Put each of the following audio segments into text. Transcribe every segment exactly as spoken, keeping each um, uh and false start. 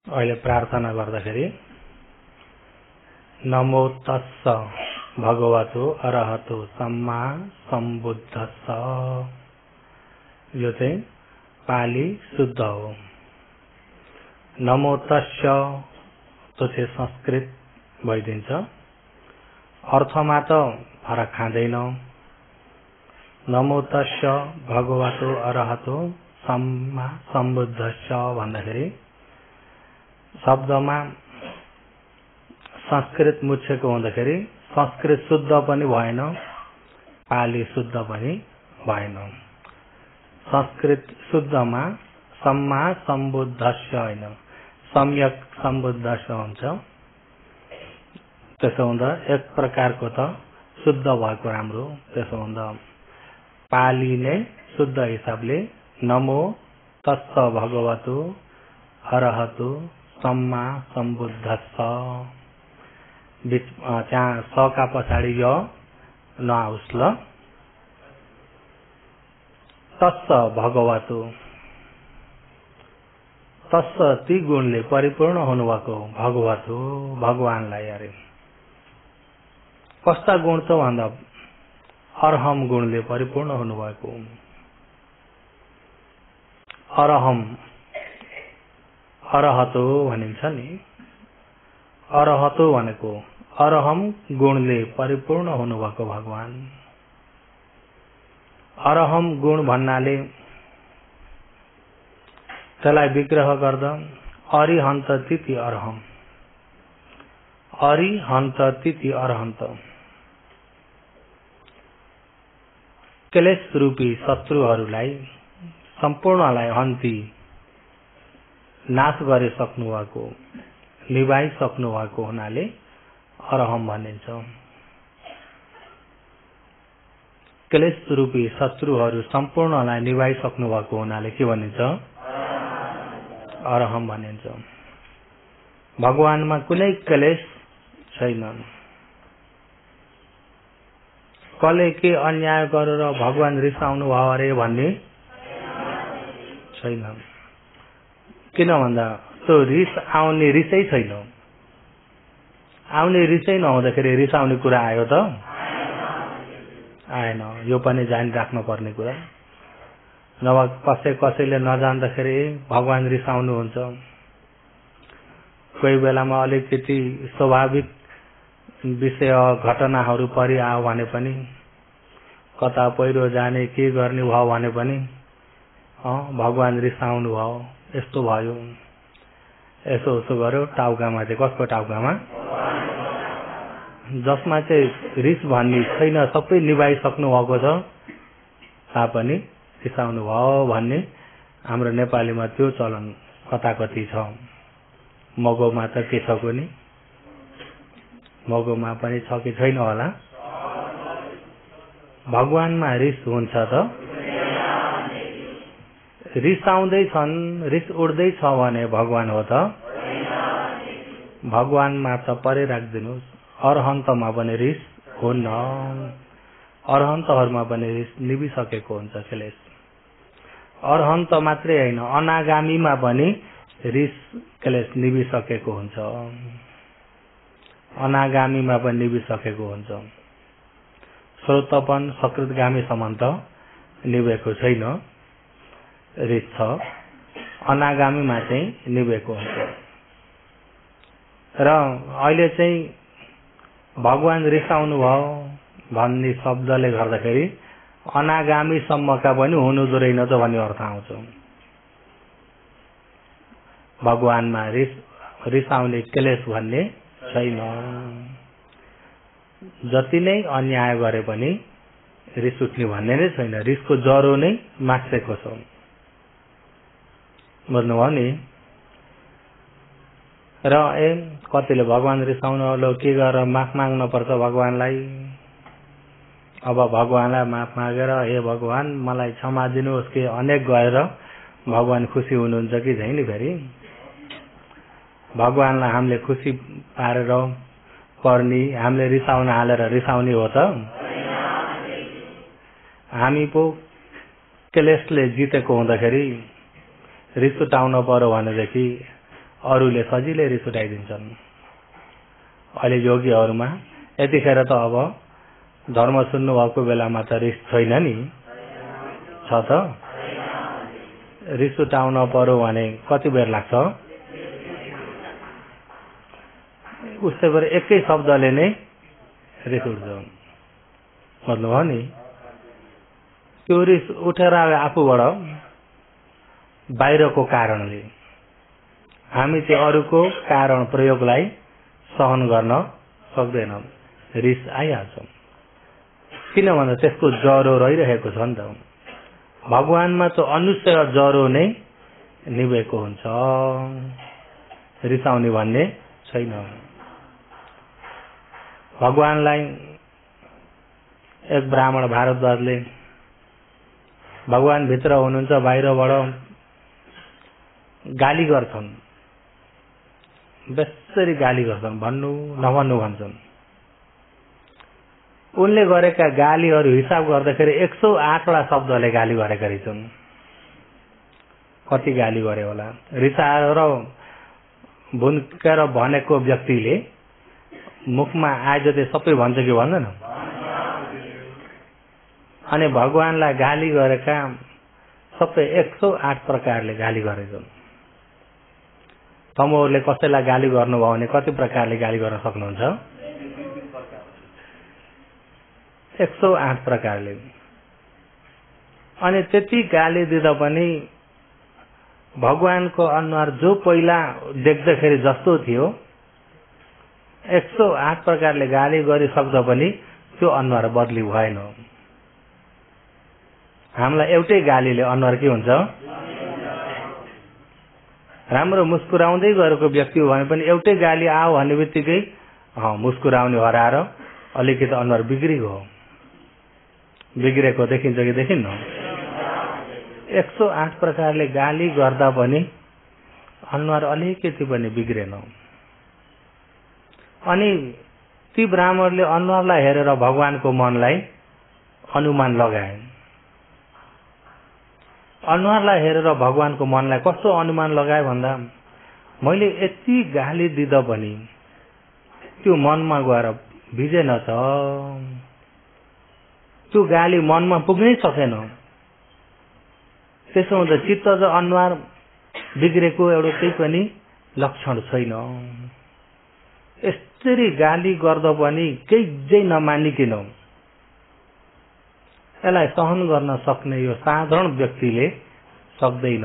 अहिले प्रार्थना गर्दाखेरि नमो तस्स भगवतो अरहतो सम्मा सम्बुद्धस्स, यो चाहिँ पाली शुद्ध हो। नमो तस्स तो चाहिँ संस्कृत भइदिन्छ, अर्थमा त फरक खाँदैन। नमो तस्स भगवतो अरहतो सम्मा सम्बुद्धस्स भन्दाखेरि शब्दमा संस्कृत मुछेको हुँदाखेरि संस्कृत शुद्ध पनि भएन, पाली शुद्ध पनि भएन। संस्कृत शुद्धमा सम्मा सम्बुद्धस्य हैन, सम्यक सम्बुद्धस्य हुन्छ। त्यसो हुँदा एक प्रकारको त शुद्ध भएको राम्रो। त्यसो हुँदा पाली नै शुद्ध हिसाबले नमो तस्स भगवतो अरहतो सम्मा सम्बुद्धस्स, बीच त्यहाँ स का पछाडि य नआउस् ल। तस्स भगवतो, तस्स ती गुणले परिपूर्ण हुनुभएको भगवतो भगवानलाई अरे। कस्ता गुण त भन्दा अरहम गुणले परिपूर्ण हुनुभएको। अरहम अरहतो भनिन्छ नि, अरहतो भनेको अरहम गुणले परिपूर्ण हुनुभएको भगवान। अरहम गुण भन्नाले त्यसलाई विग्रह गर्दा अरिहन्त तिथि अरहम, अरिहन्त तिथि अरहन्त, क्लेश रूपी शत्रुहरूलाई सम्पूर्णलाई हन्ती नाश गरे सक्नु भएको, निभाइ सक्नु भएको हुनाले अरहम भनिन्छ। क्लेश रूपी शत्रुहरू सम्पूर्णलाई निभाइ सक्नु भएको हुनाले के भनिन्छ? अरहम भनिन्छ। भगवानमा कुनै क्लेश छैन। कसले के अन्याय गरेर भगवान रिसाउनु भयो अरे भन्ने छैन। किन भन्दा त्यो रिस आउने रिसै छैन। आउने रिसै नहुँदाखेरि रिसाउने कुरा आयो त आएन। यो पनि जानिराख्नु पर्ने कुरा। नभए कसै कसैले नजान्दाखेरि भगवान रिसाउनुहुन्छ। कोही बेलामा अलिकति स्वाभाविक विषय घटनाहरू परिआयो भने पनि, कता पहिरो जाने के गर्ने भयो भने पनि भगवान रिसाउनु भयो, यस्तो भयो, यसो उसो गर्यो। टाउकामा चाहिँ कसको टाउकामा? जसमा चाहिँ रिस भन्ने छैन, सबै निभाइसक्नु भएको छ, तापनि रिसाउनु भयो भन्ने हाम्रो नेपालीमा त्यो चलन कता कति छ। मगौमा त के छ कुनी? मगौमा पनि छ कि छैन होला? भगवानमा रिस हुन्छ त? रिसाउँदैछन्, रिस उड्दैछ भने भगवान हो त? भगवानमा त परे राखिदिनुहोस्। अरहन्तमा पनि रिस हुन्न। अरहन्तहरूमा पनि रिस निभिसकेको हुन्छ क्लेश। अरहन्त मात्रै होइन, अनागामीमा पनि रिस क्लेश निभिसकेको हुन्छ। अनागामीमा पनि निभिसकेको हुन्छ। श्रोतपन सकृतगामीसम्म त निभेको छैन, रिस छ। अनागामीमा चाहिँ निभेको हुन्छ। र अहिले चाहिँ भगवान रिसाउनु भयो भन्ने शब्दले गर्दाखेरि अनागामीसम्मका पनि हुनुहुँदो रहेन त भन्ने अर्थ आउँछ। भगवानमा रिस रिसाउने क्लेश भन्ने छैन। जति नै अन्याय गरे पनि रिस उठ्ने भन्ने नै छैन। रिसको जरो नै मासेको छ। बुझ्नुभयो नि? र ए कतिले भगवान रिसाउनु होला, के गरेर माफ माग्न पर्छ भगवानलाई। अब भगवानलाई माफ मागेर हे भगवान मलाई क्षमा दिनुहोस् कि अनेक गएर भगवान खुसी हुनुहुन्छ कि छैन? फेरि भगवानलाई हामीले खुसी पारेर पर्ने, हामीले रिसाउन हालेर रिसाउने हो त? हामी पो क्लेशले जितेको हुँदाखेरि रिस उठाउन पर्यो भनेदेखि अरूले सजिलै रिस उठाइदिन्छन्। अहिले योगीहरूमा यतिखेर त अब धर्म सुन्नु भएको बेलामा त रिस छैन नि, छ त? रिस उठाउन पर्यो भने कति बेर लाग्छ? उसै बेर एकै शब्दले नै रिस उठ्छ, मतलब हो नि। त्यो रिस उठेर आफूबाट बाहिरको कारणले, हामी चाहिँ अरूको कारण प्रयोगलाई सहन गर्न सक्दैनौँ, रिस आइहाल्छ। किन भन्दा त्यसको जरो रहिरहेको छ नि त। भगवानमा त अनुसय जरो नै निभेको हुन्छ, रिसाउने भन्ने छैन। भगवानलाई एक ब्राह्मण भारद्वाजले भगवान भित्र हुनुहुन्छ, बाहिरबाट गाली गर्छन्, बेसरी गाली गर्छन्, भन्नु नभन्नु भन्छन्। उनले गरेका गालीहरू हिसाब गर्दाखेरि एक सौ आठवटा शब्दले गाली गरेका रहेछन्। कति गाली गरे होला? रिसाएर भुन्केर भनेको व्यक्तिले मुखमा आएछ त्यो सबै भन्छ कि भन्दैन? अनि भगवानलाई गाली गरेका सबै एक सौ आठ प्रकारले गाली गरेछन्। तपाईँहरूले कसैलाई गाली गर्नुभयो भने कति प्रकारले गाली गर्न सक्नुहुन्छ? एक सौ आठ प्रकारले। अनि त्यति गाली दिँदा पनि भगवानको अनुहार जो पहिला देख्दाखेरि जस्तो थियो, एक सौ आठ प्रकारले गाली गरिसक्दा पनि त्यो अनुहार बदली भएन। हामीलाई एउटै गालीले अनुहार के हुन्छ? राम्रो मुस्कुराउँदै गरेको व्यक्ति हो भने पनि एउटै गाली आयो भन्ने बित्तिकै मुस्कुराउने हराएर अलिकति अनुहार बिग्रिगयो, बिग्रेको देखिन्छ कि देखिन्न? एक सौ आठ प्रकारले गाली गर्दा पनि अनुहार अलिकति पनि बिग्रेन। अनि ती ब्राह्मणले अनुहारलाई हेरेर भगवानको मनलाई अनुमान लगाए। अनुहारलाई हेरेर भगवानको मनलाई कस्तो अनुमान लगाए भन्दा, मैले यति गाली दिँदा पनि त्यो मनमा गएर भिजेन त, त्यो गाली मनमा पुग्नै सकेन। त्यसो हुँदा चित्त र अनुहार बिग्रेको एउटा केही पनि लक्षण छैन। यसरी गाली गर्दा पनि केही जै नमानिकिन यसलाई सहन गर्न सक्ने यो साधारण व्यक्तिले सक्दैन।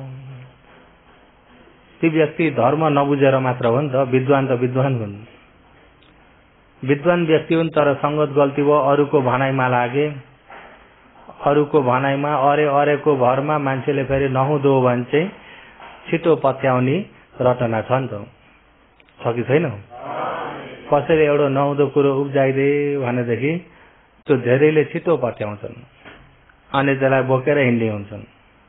ती व्यक्ति धर्म नबुझेर मात्र हो नि त, विद्वान त विद्वान हुन्, विद्वान व्यक्ति हुन्, तर संगत गल्ती भयो, अरूको भनाइमा लागे, अरूको भनाइमा अरे अरेको भरमा मान्छेले फेरि नहुँदो भने चाहिँ छिटो पत्याउने रचना छ नि त, छ कि छैन? कसैले एउटा नहुँदो कुरो उब्जाइदे भनेदेखि त्यो धेरैले छिटो पत्याउँछन् अनि त्यसलाई बोकेर हिँड्ने हुन्छन्।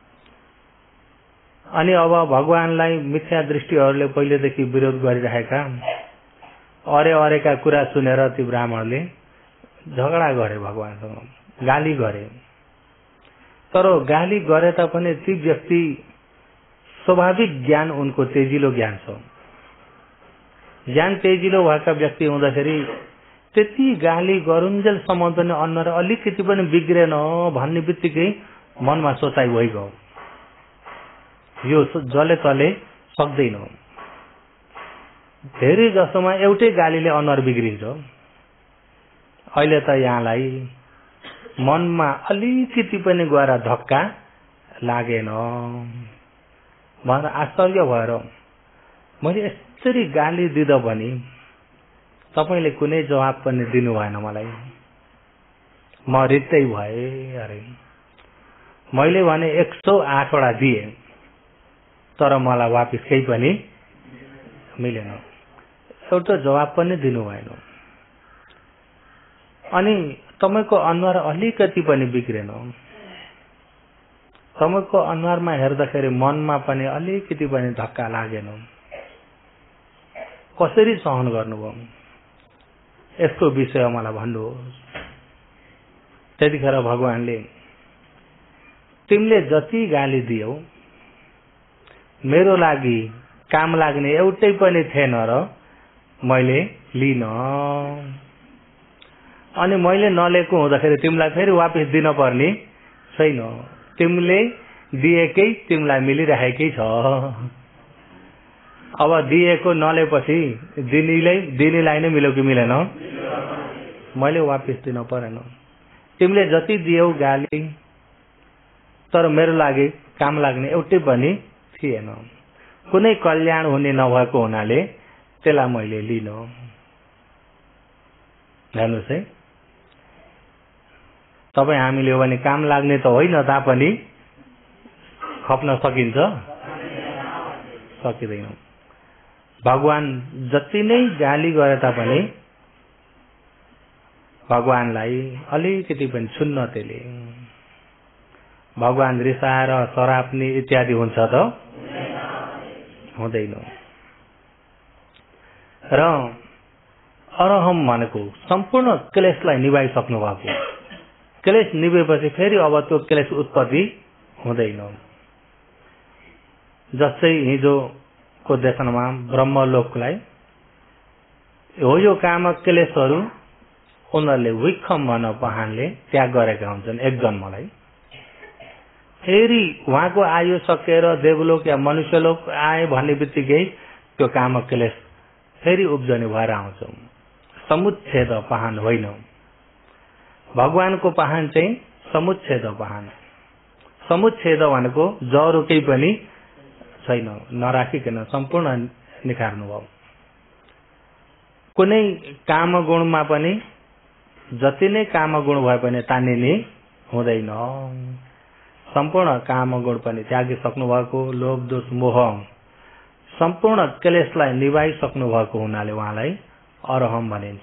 अनि अब भगवानलाई मिथ्या दृष्टिहरूले पहिलेदेखि विरोध गरिरहेका अरे अरेका कुरा सुनेर ती ब्राह्मणले झगडा गरे, भगवानसँग गाली गरे। तर गाली गरे तापनि ती व्यक्ति स्वाभाविक ज्ञान उनको तेजिलो ज्ञान छ। ज्ञान तेजिलो भएका व्यक्ति हुँदाखेरि त्यति गाली गरुन्जेलसम्म पनि अनुहार अलिकति पनि बिग्रेन भन्ने बित्तिकै मनमा सोचाइ भइगयो, यो जले तले सक्दैन। धेरै जसोमा एउटै गालीले अनुहार बिग्रिन्छ। अहिले त यहाँलाई मनमा अलिकति पनि गएर धक्का लागेन भनेर आश्चर्य भएर मैले यसरी गाली दिँदा पनि तपाईले कुनै जवाब पनि दिनु भएन मलाई, म रित्तै भए। अरे मैले भने एक सौ आठ वटा दिए तर मलाई वापिस केही पनि मिलेन, एउटा जवाब पनि दिनु भएन। अनि तपाईको अनुहार अलिकति पनि बिग्रेन, तपाईको अनुहारमा हेर्दाखेरि मनमा पनि अलिकति पनि धक्का लागेन, कसरी सहन गर्नुभयो? यसको विषय मलाई भन्नुहोस्। त्यतिखेर भगवानले तिमीले जति गाली दियौ मेरो लागि काम लाग्ने एउटै पनि थिएन र मैले लिन। अनि मैले नलिएको हुँदाखेरि तिमीलाई फेरि वापस दिन पर्ने छैन, तिमीले दिएकै तिमीलाई मिलिरहेकै छ। अब दिएको नलिएपछि दिनेलाई दिनेलाई नै मिल्यो कि मिलेन? मैले वापस दिन परेन। तिमीले जति दियौ गाली, तर मेरो लागि काम लाग्ने एउटै पनि थिएन, कुनै कल्याण हुने नभएको हुनाले त्यसलाई मैले लिन। हेर्नुहोस् है, तपाईँ हामीले हो भने काम लाग्ने त होइन तापनि खप्न सकिन्छ? सकिँदैन। भगवान जति नै गाली गरे तापनि भगवानलाई अलिकति पनि छुन्न त्यसले। भगवान रिसाएर सराप्ने इत्यादि हुन्छ त हुँदैन। र अरहम भनेको सम्पूर्ण क्लेशलाई निभाइसक्नु भएको। क्लेश निभेपछि फेरि अब त्यो क्लेश उत्पत्ति हुँदैन। जस्तै हिजोको देशनमा ब्रह्मलोकलाई हो यो कामक क्लेशहरू उनीहरूले विक्रम भन पहानले त्याग गरेका हुन्छन् एक जन्मलाई। फेरि उहाँको आयु सकेर देवलोक या मनुष्यलोक आए भन्ने बित्तिकै त्यो कामक क्लेश फेरि उब्जनी भएर आउँछ। समुच्छेद पहान होइन, भगवानको पहान चाहिँ समुच्छेद पहान। समुच्छेद भनेको जरो केही पनि छैन, नराखिकन सम्पूर्ण निखार्नु भयो। कुनै काम गुणमा पनि जति नै काम गुण भए पनि तानिने हुँदैन। सम्पूर्ण काम गुण पनि त्यागिसक्नु भएको, लोभ दोष मोह सम्पूर्ण क्लेशलाई निभाइसक्नु भएको हुनाले उहाँलाई अरहम भनिन्छ।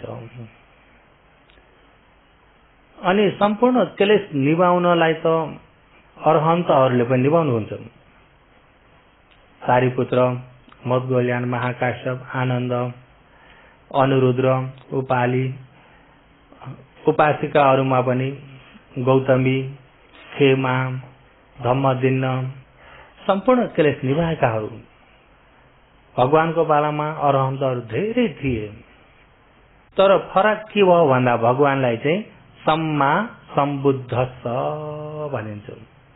अनि सम्पूर्ण क्लेश निभाउनलाई त अरहन्तहरूले पनि निभाउनुहुन्छ। सारीपुत्र, मदगोल्यान, महाकाश्यप, आनन्द, अनुरुद्र, उपाली, उपासिकाहरूमा पनि गौतमी, खेमा, धम्मदिन्न सम्पूर्ण क्लेश निभाएकाहरू। भगवानको पालामा अरहन्तहरू धेरै थिए, तर फरक के भयो भन्दा भगवानलाई चाहिँ सम्मा सम्बुद्ध भनिन्छ।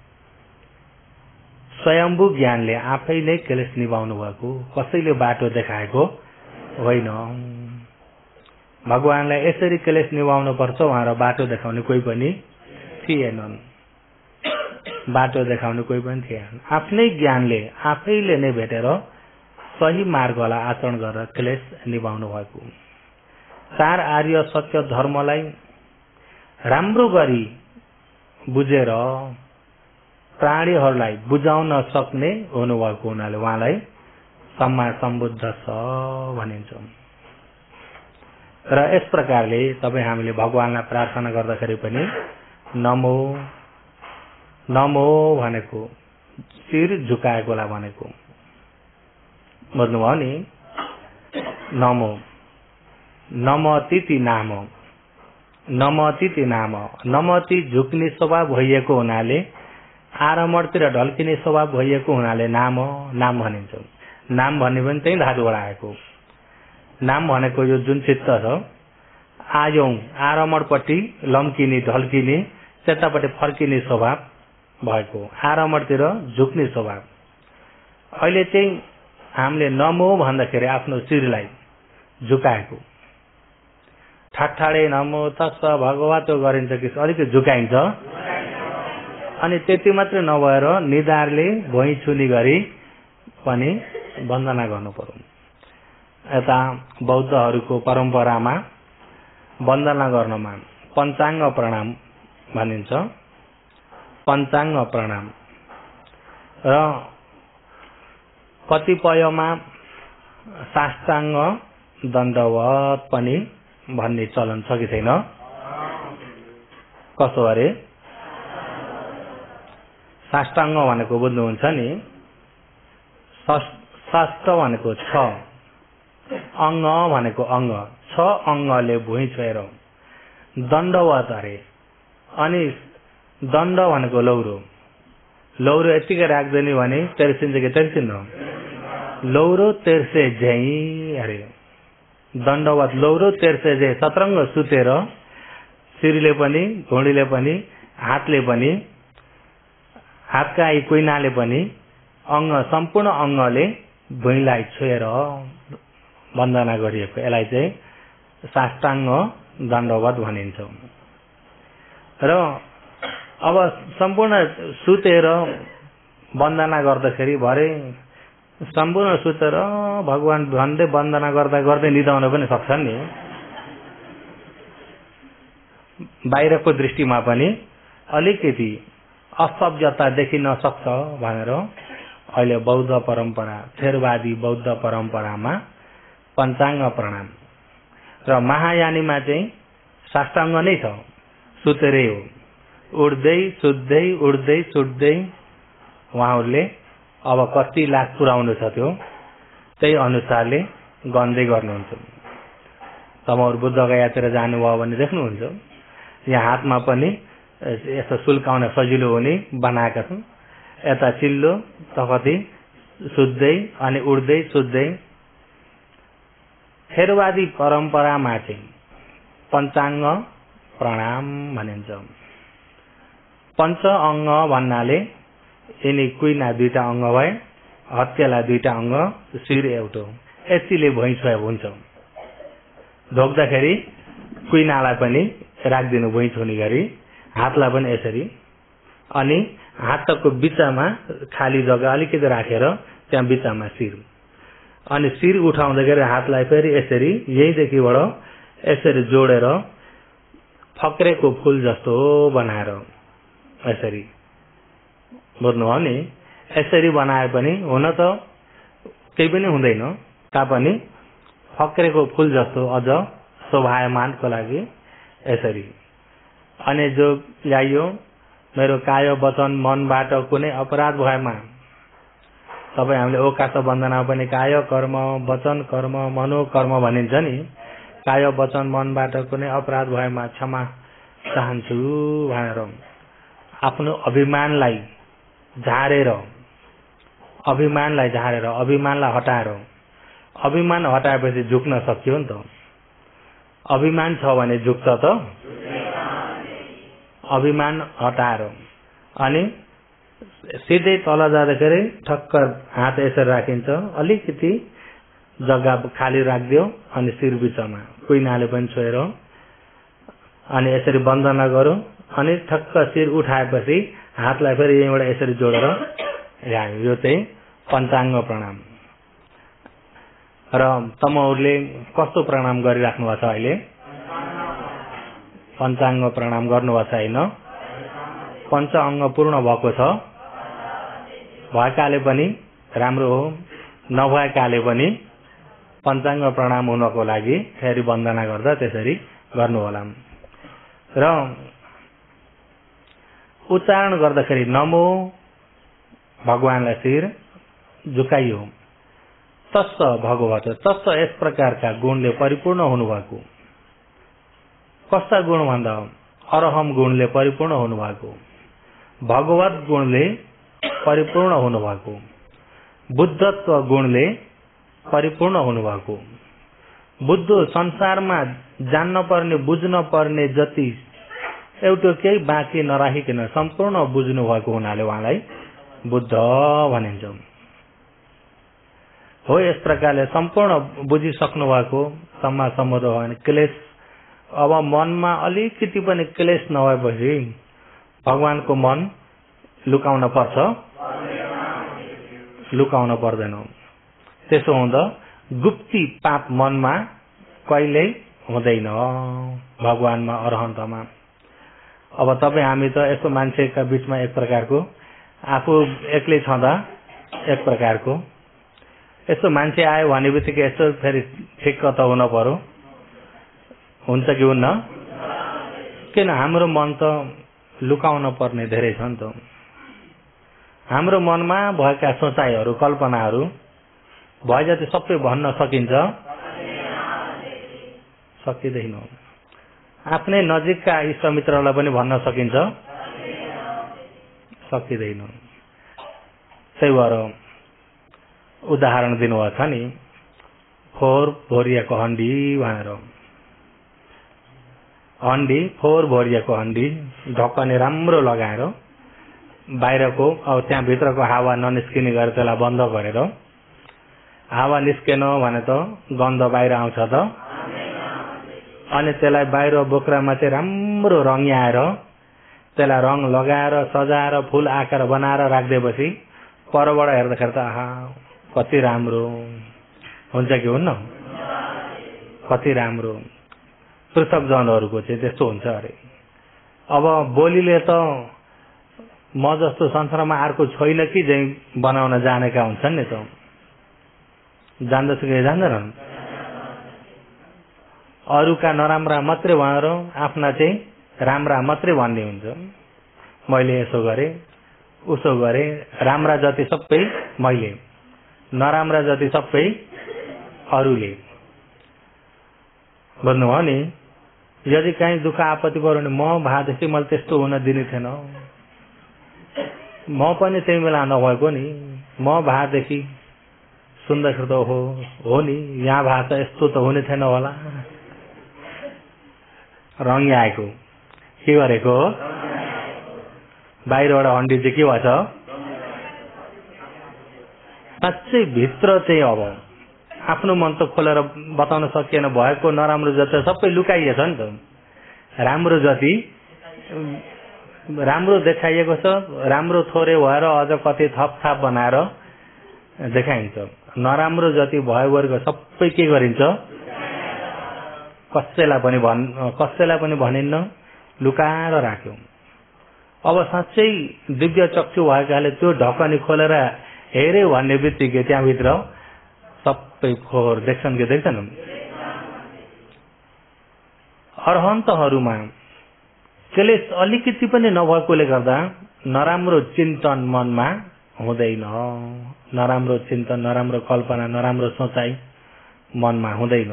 स्वयम्भू ज्ञानले आफै नै क्लेश निभाउनु भएको, कसैले बाटो देखाएको होइन। भगवानलाई यसरी क्लेश निभाउनु पर्छ उहाँहरू बाटो देखाउने कोही पनि थिएनन्। बाटो देखाउने कोही पनि थिएन। आफ्नै ज्ञानले आफैले नै भेटेर सही मार्गलाई आचरण गरेर क्लेश निभाउनु भएको। चार आर्य सत्य धर्मलाई राम्रो गरी बुझेर प्राणीहरूलाई बुझाउन सक्ने हुनुभएको हुनाले उहाँलाई सम्मा सम्बुद्ध भनिन्छ। र यस प्रकारले तपाईँ हामीले भगवानलाई प्रार्थना गर्दाखेरि पनि नमो नमो भनेको शिर झुकाएकोलाई भनेको बुझ्नुभयो नि। नमो नमतिति नाम, नमतिति नाम, नमति झुक्ने स्वभाव भइएको हुनाले, आरमणतिर ढल्किने स्वभाव भइएको हुनाले नाम नाम भनिन्छ। नाम भन्ने पनि त्यही धातुबाट आएको। नाम भनेको यो जुन चित्त छ, आयौं आरमणपट्टि लम्किने ढल्किने त्यतापट्टि फर्किने स्वभाव भएको, आरमणतिर झुक्ने स्वभाव। अहिले चाहिँ हामीले नमो भन्दाखेरि आफ्नो शिरलाई झुकाएको, ठाठाडे नमो तस्स भगवतो गरिन्छ कि अलिकति झुकाइन्छ। अनि त्यति मात्र नभएर निधारले भुइँ छुने गरी पनि वन्दना गर्नु पर्यो। यता बौद्धहरूको परम्परामा वन्दना गर्नमा पञ्चाङ्ग प्रणाम भनिन्छ। पञ्चाङ्ग प्रणाम र कतिपयमा साष्टाङ्ग दण्डवत पनि भन्ने चलन छ कि छैन? कसो अरे साष्टाङ्ग भनेको बुझ्नुहुन्छ नि? साष्ट भनेको छ, अङ्ग भनेको अङ्ग, छ अङ्गले भुइँ छोएर दण्डवत अरे। अनि दण्ड भनेको लौरो, लौरो यतिकै राख्दैन भने तेर्सिन्छ कि तेर्सिन्न? लौरो तेर्से झै अरे दण्डवत लौरो तेर्से झै सतरङ्ग सुतेर शिरले पनि घुँडीले पनि हातले पनि हातका यी कुइनाले पनि अङ्ग सम्पूर्ण अङ्गले भुइँलाई छोएर वन्दना गरिएको यसलाई चाहिँ साष्टाङ्ग दण्डवत भनिन्छ। र अब सम्पूर्ण सुतेर वन्दना गर्दाखेरि भरे सम्पूर्ण सुतेर भगवान भन्दै वन्दना गर्दा गर्दै निदाउन पनि सक्छन् नि। बाहिरको दृष्टिमा पनि अलिकति असभ्यता देखिन सक्छ भनेर अहिले बौद्ध परम्परा थेरवादी बौद्ध परम्परामा पञ्चाङ्ग प्रणाम र महायानीमा चाहिँ साष्टाङ्ग नै छ, सुतेरै हो। उड्दै सुत्दै उड्दै सुत्दै उहाँहरूले अब कति लाख पुर्याउनु छ त्यो त्यही अनुसारले गन्दै गर्नुहुन्छ। तपाईँहरू बुद्ध गयातिर जानुभयो भने देख्नुहुन्छ यहाँ हातमा पनि यसो सुल्काउन सजिलो हुने बनाएका छन्। यता चिल्लो तकति सुत्दै अनि उड्दै सुत्दै। थेरवादी परम्परामा चाहिँ पञ्चाङ्ग प्रणाम भनिन्छ। पञ्च अङ्ग भन्नाले यिनी कुइना दुईटा अङ्ग भए, हत्केला दुईटा अङ्ग, शिर एउटा, यतिले भुइँ छोएको हुन्छ। ढोक्दाखेरि कुइनालाई पनि राखिदिनु भुइँ छुने गरी, हातलाई पनि यसरी, अनि हातको बिचमा खाली जग्गा अलिकति राखेर त्यहाँ बिचमा शिर, अनि शिर उठाउँदाखेरि हातलाई फेरि यसरी यहीँदेखिबाट यसरी जोडेर फक्रेको फूल जस्तो बनाएर यसरी बुझ्नुभयो नि। यसरी बनाए पनि हुन त केही पनि हुँदैन, तापनि फक्रेको फूल जस्तो अझ शोभायमानको लागि यसरी। अनि जो ल्याइयो मेरो काय वचन मनबाट कुनै अपराध भएमा, तपाईँ हामीले ओकास वन्दना पनि काय कर्म वचन कर्म मनोकर्म भनिन्छ नि। काय वचन मनबाट कुनै अपराध भएमा क्षमा चाहन्छु भनेर आफ्नो अभिमानलाई झारेर अभिमानलाई झारेर अभिमानलाई हटाएर, अभिमान हटाएपछि झुक्न सक्यो नि त। अभिमान छ भने झुक्छ त, अभिमान हटाएर अनि सिधै तल जाँदाखेरि ठक्क हात यसरी राखिन्छ, अलिकति जग्गा खाली राखिदियो अनि शिर बिचमा कुइनाले पनि छोएर अनि यसरी वन्दना गरौँ। अनि ठक्क शिर उठाएपछि हातलाई फेरि यहीँबाट यसरी जोडेर ल्यायो। यो चाहिँ पञ्चाङ्ग प्रणाम। र तपाईँहरूले कस्तो प्रणाम गरिराख्नु भएको छ अहिले? पञ्चाङ्ग प्रणाम गर्नुभएको छैन? पञ्च अङ्ग पूर्ण भएको छ भएकाले पनि राम्रो हो, नभएकाले पनि पञ्चाङ्ग प्रणाम हुनको लागि फेरि वन्दना गर्दा त्यसरी गर्नु होला। र उच्चारण गर्दाखेरि नमो भगवानलाई शिर झुकाइयो। तस्स भगवत, तस्स यस प्रकारका गुणले परिपूर्ण हुनुभएको। कस्ता गुण भन्दा अरहम गुणले परिपूर्ण हुनुभएको, भगवत गुणले परिपूर्ण हुनुभएको, बुद्धत्व गुणले परिपूर्ण हुनुभएको। बुद्ध संसारमा जान्न पर्ने बुझ्न पर्ने जति एउटा केही बाँकी नराखिकन सम्पूर्ण बुझ्नु भएको हुनाले उहाँलाई बुद्ध भनिन्छ। हो यस प्रकारले सम्पूर्ण बुझिसक्नु भएको सम्मा सम्बोध भयो भने क्लेश, अब मनमा अलिकति पनि क्लेश नभएपछि भगवानको मन लुकाउन पर्छ? लुकाउन पर्दैन। त्यसो हुँदा गुप्ती पाप मनमा कहिल्यै हुँदैन भगवानमा अरहन्तमा। अब तपाईँ हामी त यस्तो मान्छेका बिचमा एक प्रकारको, आफू एक्लै छँदा एक प्रकारको, यस्तो मान्छे आयो भने बित्तिकै यस्तो फेरि ठिक्क त हुन पर्यो, हुन्छ कि हुन्न? किन हाम्रो मन त लुकाउन पर्ने धेरै छ नि त। हाम्रो मनमा भएका सोचाइहरू कल्पनाहरू भए जति सबै भन्न सकिन्छ? सकिँदैन। आफ्नै नजिकका इष्टमित्रलाई पनि भन्न सकिन्छ? सकिँदैन। त्यही भएर उदाहरण दिनुभएको छ नि, फोहोर भोरिएको हन्डी भनेर। हन्डी फोहोर भोरिएको हन्डी ढक्कने राम्रो लगाएर बाहिरको अब त्यहाँ भित्रको हावा ननिस्किने गरेर त्यसलाई बन्द गरेर हावा निस्केन भने त गन्ध बाहिर आउँछ त। अनि त्यसलाई बाहिर बोक्रामा चाहिँ राम्रो रङ्ग्याएर त्यसलाई रङ लगाएर सजाएर फुल आकार बनाएर राखिदिएपछि परबाट हेर्दाखेरि त आहा कति राम्रो हुन्छ कि हुन्न, कति राम्रो। पृथकजनहरूको चाहिँ त्यस्तो हुन्छ अरे। अब बोलीले त म जस्तो संसारमा अर्को छैन कि चाहिँ बनाउन जानेका हुन्छन् नि त, जान्दछ कि जान्दैनन्। अरूका नराम्रा मात्रै भनेर आफ्ना चाहिँ राम्रा मात्रै भन्ने हुन्छ। मैले यसो गरेँ उसो गरेँ, राम्रा जति सबै मैले, नराम्रा जति सबै अरूले। बुझ्नुभयो नि। यदि कहीँ दुःख आपत्ति गऱ्यो भने म भएदेखि मैले त्यस्तो हुन दिने थिएन, म पनि त्यही बेला नभएको नि, म भएदेखि सुन्दाखेरि त हो हो नि यहाँ भए त यस्तो त हुने थिएन होला। रङ आएको के गरेको बाहिरबाट हन्डी चाहिँ के भएछ साँच्चै भित्र चाहिँ अब आफ्नो मन त खोलेर बताउन सकिएन, भएको नराम्रो जति सबै लुकाइएछ नि त। राम्रो जति राम्रो देखाइएको छ, राम्रो थोरै भएर अझ कति थप थाप बनाएर देखाइन्छ। नराम्रो जति भयो वर्ग सबै के गरिन्छ, कसैलाई पनि भन् कसैलाई पनि भनिन्न, लुकाएर राख्यो। अब साँच्चै दिव्य चक्षु भएकाले त्यो ढकनी खोलेर हेरे भन्ने बित्तिकै त्यहाँभित्र सबै फोहोर देख्छन् कि देख्छन्। अरहन्तहरूमा क्लेश अलिकति पनि नभएकोले गर्दा नराम्रो चिन्तन मनमा हुँदैन, नराम्रो चिन्तन, नराम्रो कल्पना, नराम्रो सोचाइ मनमा हुँदैन।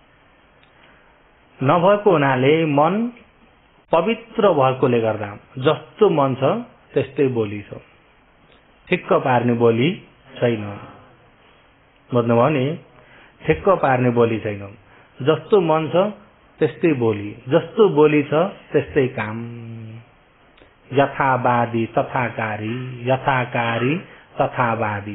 नभएको हुनाले मन पवित्र भएकोले गर्दा जस्तो मन छ त्यस्तै बोली छ, ठिक्क पार्ने बोली छैन। बुझ्नुभयो नि, ठिक्क पार्ने बोली छैन। जस्तो मन छ त्यस्तै बोली, जस्तो बोली छ त्यस्तै काम। यथावादी तथाकारी, यथाकारी तथावादी।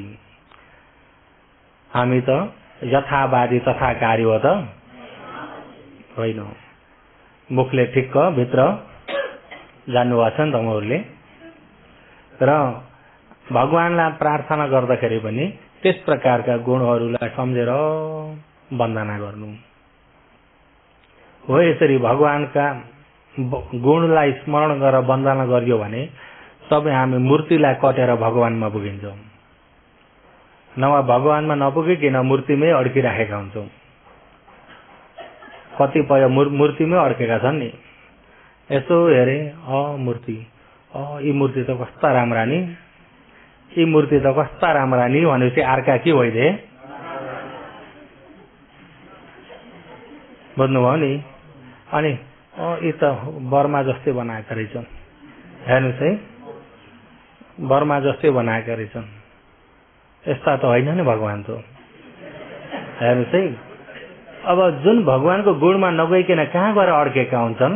हामी त यथावादी तथाकारी हो त होइन। मुखले ठिक्क भित्र जान्नुभएको छ नि तपाईँहरूले। र भगवानलाई प्रार्थना गर्दाखेरि पनि त्यस प्रकारका गुणहरूलाई सम्झेर वन्दना गर्नु हो। यसरी भगवानका गुणलाई स्मरण गरेर वन्दना गरियो भने सबै हामी मूर्तिलाई कटेर भगवानमा पुगिन्छौँ, नभए भगवानमा नपुगिकन मूर्तिमै अड्किराखेका हुन्छौँ। कतिपय मूर्तिमै अड्केका छन् नि। यसो हेरे अ मूर्ति, अ यी मूर्ति त कस्ता राम्रा नि, यी मूर्ति त कस्ता राम्रा नि भनेपछि अर्का के भइदिए। बुझ्नुभयो नि। अनि अ यी त बर्मा जस्तै बनाएका रहेछन्, हेर्नुहोस् है बर्मा जस्तै बनाएका रहेछन्, यस्ता त होइन नि भगवान त। हेर्नुहोस् है, अब जुन भगवानको गुणमा नगइकन कहाँ गएर अड्केका हुन्छन्,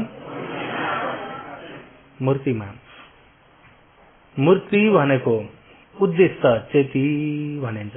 मूर्तिमा। मूर्ति भनेको उद्देश्य चेती भनिन्छ।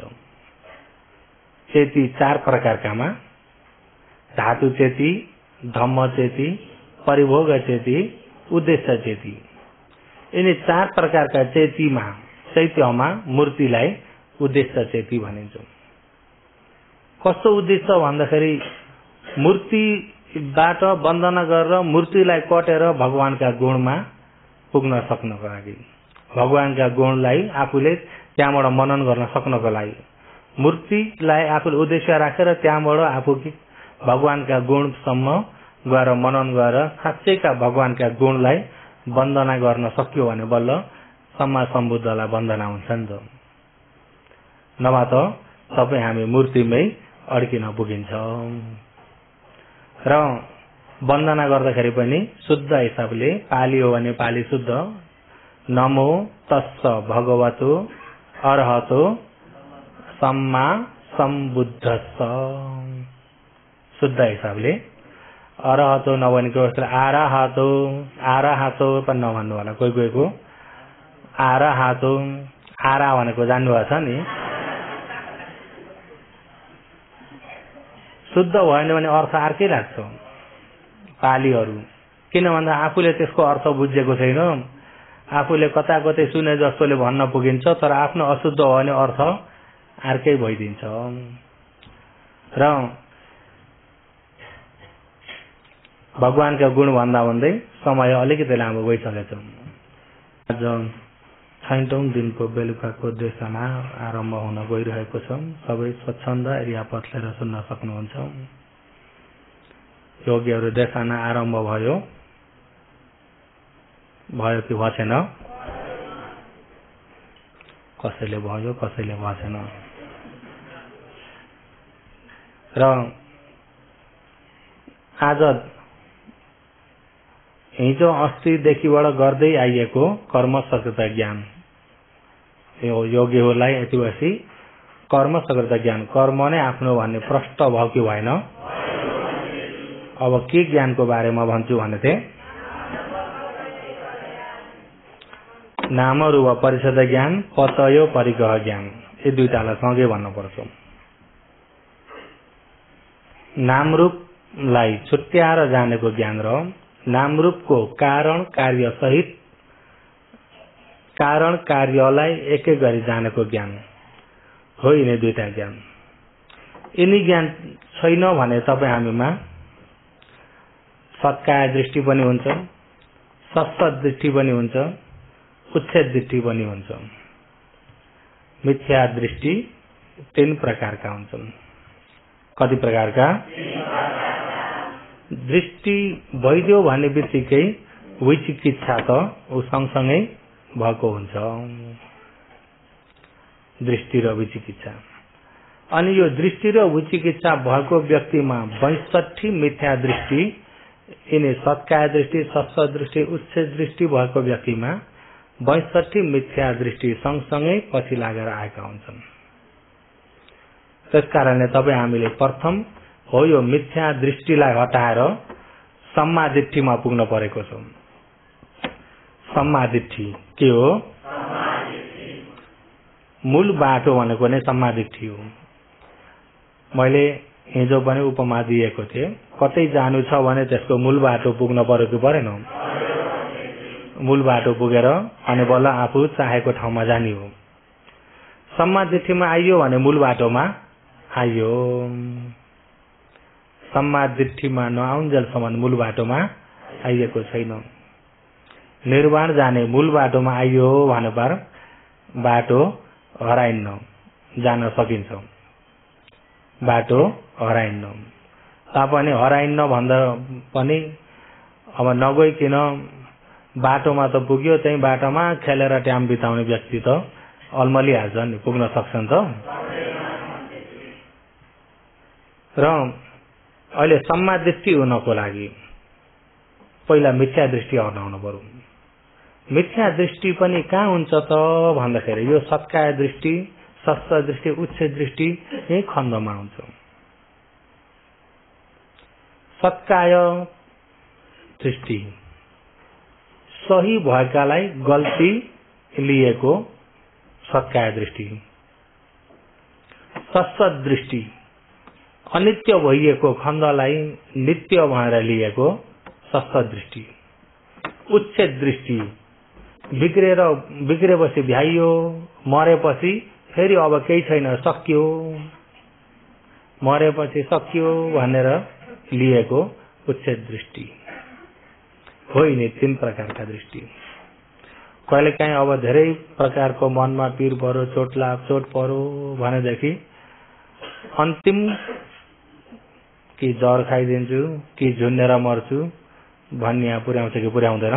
चेती चार प्रकारकामा, धातु चेती, धम्म चेती, परिभोग चेती, उद्देश्य चेती। यिनी चार प्रकारका चेतीमा चैत्यमा मूर्तिलाई उद्देश्य चेती भनिन्छ। कस्तो उद्देश्य भन्दाखेरि मूर्तिबाट वन्दना गरेर मूर्तिलाई कटेर भगवानका गुणमा पुग्न सक्नको लागि, भगवानका गुणलाई आफूले त्यहाँबाट मनन गर्न सक्नको लागि, मूर्तिलाई आफूले उद्देश्य राखेर त्यहाँबाट आफू भगवानका गुणसम्म गएर मनन गरेर साँच्चैका भगवानका गुणलाई वन्दना गर्न सक्यो भने बल्ल सम्मा सम्बुद्धलाई वन्दना हुन्छ नि त। नभए त सबै हामी मूर्तिमै अड्किन पुगिन्छौँ। र वन्दना गर्दाखेरि पनि शुद्ध हिसाबले, पाली हो भने पाली शुद्ध, नमो तस्स भगवतो अरहतो सम्मा सम्बुद्धस्स शुद्ध हिसाबले अरहतो नभनेको जस्तो आराहतो आराहतो पनि नभन्नु होला कोही कोहीको आराहतो आरा भनेको जान्नुभएको छ नि शुद्ध भएन भने अर्थ अर्कै लाग्छ पालीहरू किन भन्दा आफूले त्यसको अर्थ बुझेको छैन आफूले कता कतै सुने जस्तोले भन्न पुगिन्छ तर आफ्नो अशुद्ध हो भने अर्थ अर्कै भइदिन्छ र भगवानका गुण भन्दा भन्दै समय अलिकति लामो भइसकेको छ। आज छैटौं दिनको बेलुकाको देशना आरम्भ हुन गइरहेको छ। सबै स्वच्छन्द एरियापथ लिएर सुन्न सक्नुहुन्छ। योगीहरू देशना आरम्भ भयो भयो कि भएन कसैले भयो कसैले भएन र आज हिजो अस्तिदेखिबाट गर्दै आइएको कर्म सकृत ज्ञान यो योगीहरूलाई यति बसी कर्म सकृत ज्ञान कर्म नै आफ्नो भन्ने प्रष्ट भयो कि भएन। अब के ज्ञानको बारेमा भन्छु भने थिए नाम रूप परिषद ज्ञान पतयो परिग्रह ज्ञान यी दुईटालाई सँगै भन्नुपर्छ। नामरूपलाई छुट्याएर जानेको ज्ञान र नामरूपको कारण कार्य सहित कारण कार्यलाई एकै गरी जानेको ज्ञान हो यिनी दुईटा ज्ञान। यिनी ज्ञान छैन भने तपाईँ हामीमा सत्काय दृष्टि पनि हुन्छ सत्सत दृष्टि पनि हुन्छ उच्छेद दृष्टि पनि हुन्छ। मिथ्या दृष्टि तीन प्रकारका हुन्छन्। कति प्रकारका? दृष्टि भइदियो भने बित्तिकै विचिकित्सा त ऊ सँगसँगै भएको हुन्छ। दृष्टि र विचिकित्सा अनि यो दृष्टि र विचिकित्सा भएको व्यक्तिमा बैसठी मिथ्या दृष्टि यिनी सत्काय दृष्टि सत्सत दृष्टि उच्छेद दृष्टि भएको व्यक्तिमा बैसठी मिथ्या दृष्टि सँगसँगै पछि लागेर आएका हुन्छन्। त्यसकारणले तपाईँ हामीले प्रथम हो यो मिथ्या दृष्टिलाई हटाएर सम्मादिष्टिमा पुग्न परेको छ। सम्मादिष्टि के हो? मूल बाटो भनेको नै सम्मादिष्टि हो। मैले हिजो पनि उपमा दिएको थिएँ कतै जानु छ भने त्यसको मूल बाटो पुग्न पर्यो कि परेन? मूल बाटो पुगेर अनि बल्ल आफू चाहेको ठाउँमा जाने हो। सम्मादिष्टिमा आइयो भने मूल बाटोमा आइयो। सम्मादिष्टिमा नआउन्जेलसम्म मूल बाटोमा आइएको छैन। निर्वाण जाने मूल बाटोमा आइयो भने पार बाटो हराइन्न जान सकिन्छ। बाटो हराइन्न तापनि हराइन्न भन्दा पनि अब नगइकन बाटोमा त पुग्यो त्यही बाटोमा खेलेर टाइम बिताउने व्यक्ति त अल्मलिहाल्छ नि पुग्न सक्छन् त। र अहिले सम्मादृष्टि हुनको लागि पहिला मिथ्या दृष्टि हटाउनु पर्यो। मिथ्या दृष्टि पनि कहाँ हुन्छ त भन्दाखेरि यो सत्काय दृष्टि सत्स दृष्टि उच्च दृष्टि यही खण्डमा हुन्छ। सत्काय दृष्टि सही भएकालाई गल्ती लिएको सत्काय दृष्टि। सत्सत दृष्टि अनित्य भइएको खण्डलाई नित्य भएर लिएको सत्सत दृष्टि। उच्छेद दृष्टि बिग्रेर बिग्रेपछि भ्याइयो मरेपछि फेरि अब केही छैन सकियो मरेपछि सकियो भनेर लिएको उच्छेद दृष्टि हो यिनी तीन प्रकारका दृष्टि। कहिलेकाहीँ अब धेरै प्रकारको मनमा पीर पर्यो चोट लाग चोट पर्यो भनेदेखि अन्तिम कि जर खाइदिन्छु कि झुन्नेर मर्छु भन्ने पुर्याउँछ कि पुर्याउँदैन?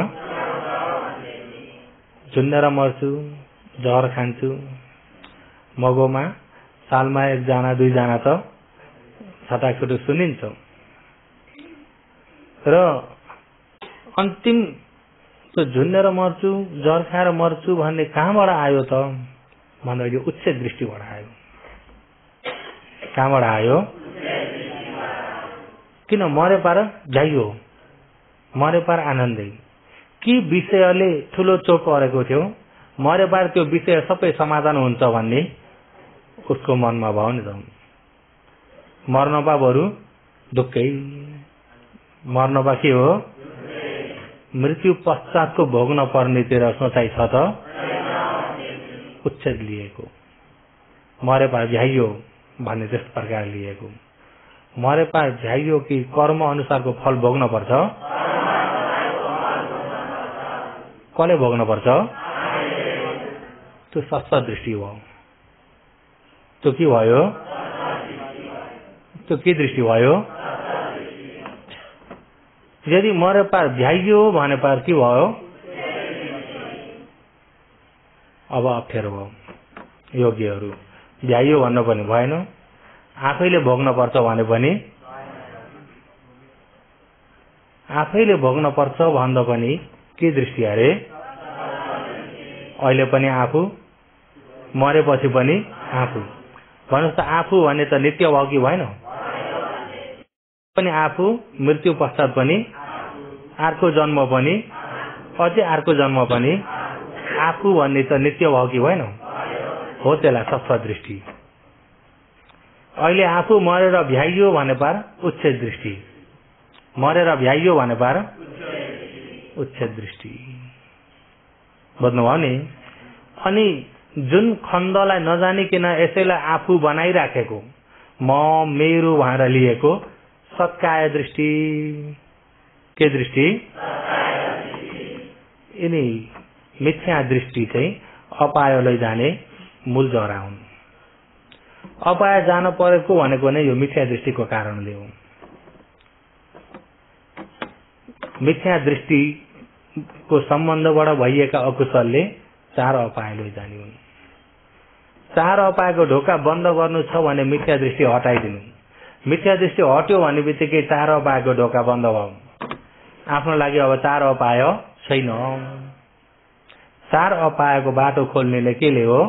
झुन्नेर मर्छु जर खान्छु मगोमा सालमा एकजना दुईजना त छटाकछुटुक सुनिन्छ र अन्तिम त्यो झुन्नेर मर्छु जर खाएर मर्छु भन्ने कहाँबाट आयो त भन्दाखेरि उच्च दृष्टिबाट आयो। कहाँबाट आयो? किन मरे पार झ्याइयो, मरे पार आनन्दै। कि विषयले ठुलो चोक परेको थियो, मरे पार त्यो विषय सबै समाधान हुन्छ भन्ने उसको मनमा भयो नि त। मर्न पा बरु दुःखै, मर्न पा के हो? मृत्यु पश्चातको भोग्न पर्नेतिर सोचाइ छ त उच्छेद लिएको। मरे पार झ्याइयो भन्ने त्यस प्रकार लिएको। मरे पार झ्याइयो कि कर्म अनुसारको फल भोग्न पर्छ? कसले भोग्न पर्छ? त्यो सत्य दृष्टि हो। त्यो के भयो? त्यो के दृष्टि भयो? यदि मरे पार झ्याइयो भने पार के भयो? अब अप्ठ्यारो भयो। योगीहरू झ्याइयो भन्नु पनि भएन, आफैले भोग्न पर्छ भने पनि, आफैले भोग्न पर्छ भन्दा पनि के दृष्टि अरे? अहिले पनि आफू, मरेपछि पनि आफू। भन्नुहोस् त आफू भने त नित्य भयो कि भएन? पनि आफू, मृत्यु पश्चात पनि, अर्को जन्म पनि, अझै अर्को जन्म पनि आफू भन्ने त नित्य भयो कि भएन? हो, त्यसलाई सत्य दृष्टि। अहिले आफू मरेर भ्याइयो भने पार उच्छेद दृष्टि। मरेर भ्याइयो भने पार उच्छेद दृष्टि। बुझ्नुभयो नि? अनि जुन खण्डलाई नजानिकन यसैलाई आफू बनाइराखेको, म मेरो भनेर लिएको सत्काय दृष्टि। के दृष्टि? यिनी मिथ्या दृष्टि चाहिँ अपाय लैजाने मूल जरा हुन्। अपाय जान परेको भनेको नै यो मिथ्या दृष्टिको कारणले हो। मिथ्या दृष्टिको सम्बन्धबाट भइएका अकुशलले चार अपाय लैजाने हुन्। चार अपायको ढोका बन्द गर्नु छ भने मिथ्या दृष्टि हटाइदिनु। मिथ्या दृष्टि हट्यो भन्ने बित्तिकै चार अपायको ढोका बन्द भयो। आफ्नो लागि अब चार अपाय छैन। चार अपायको बाटो खोल्नेले केले हो?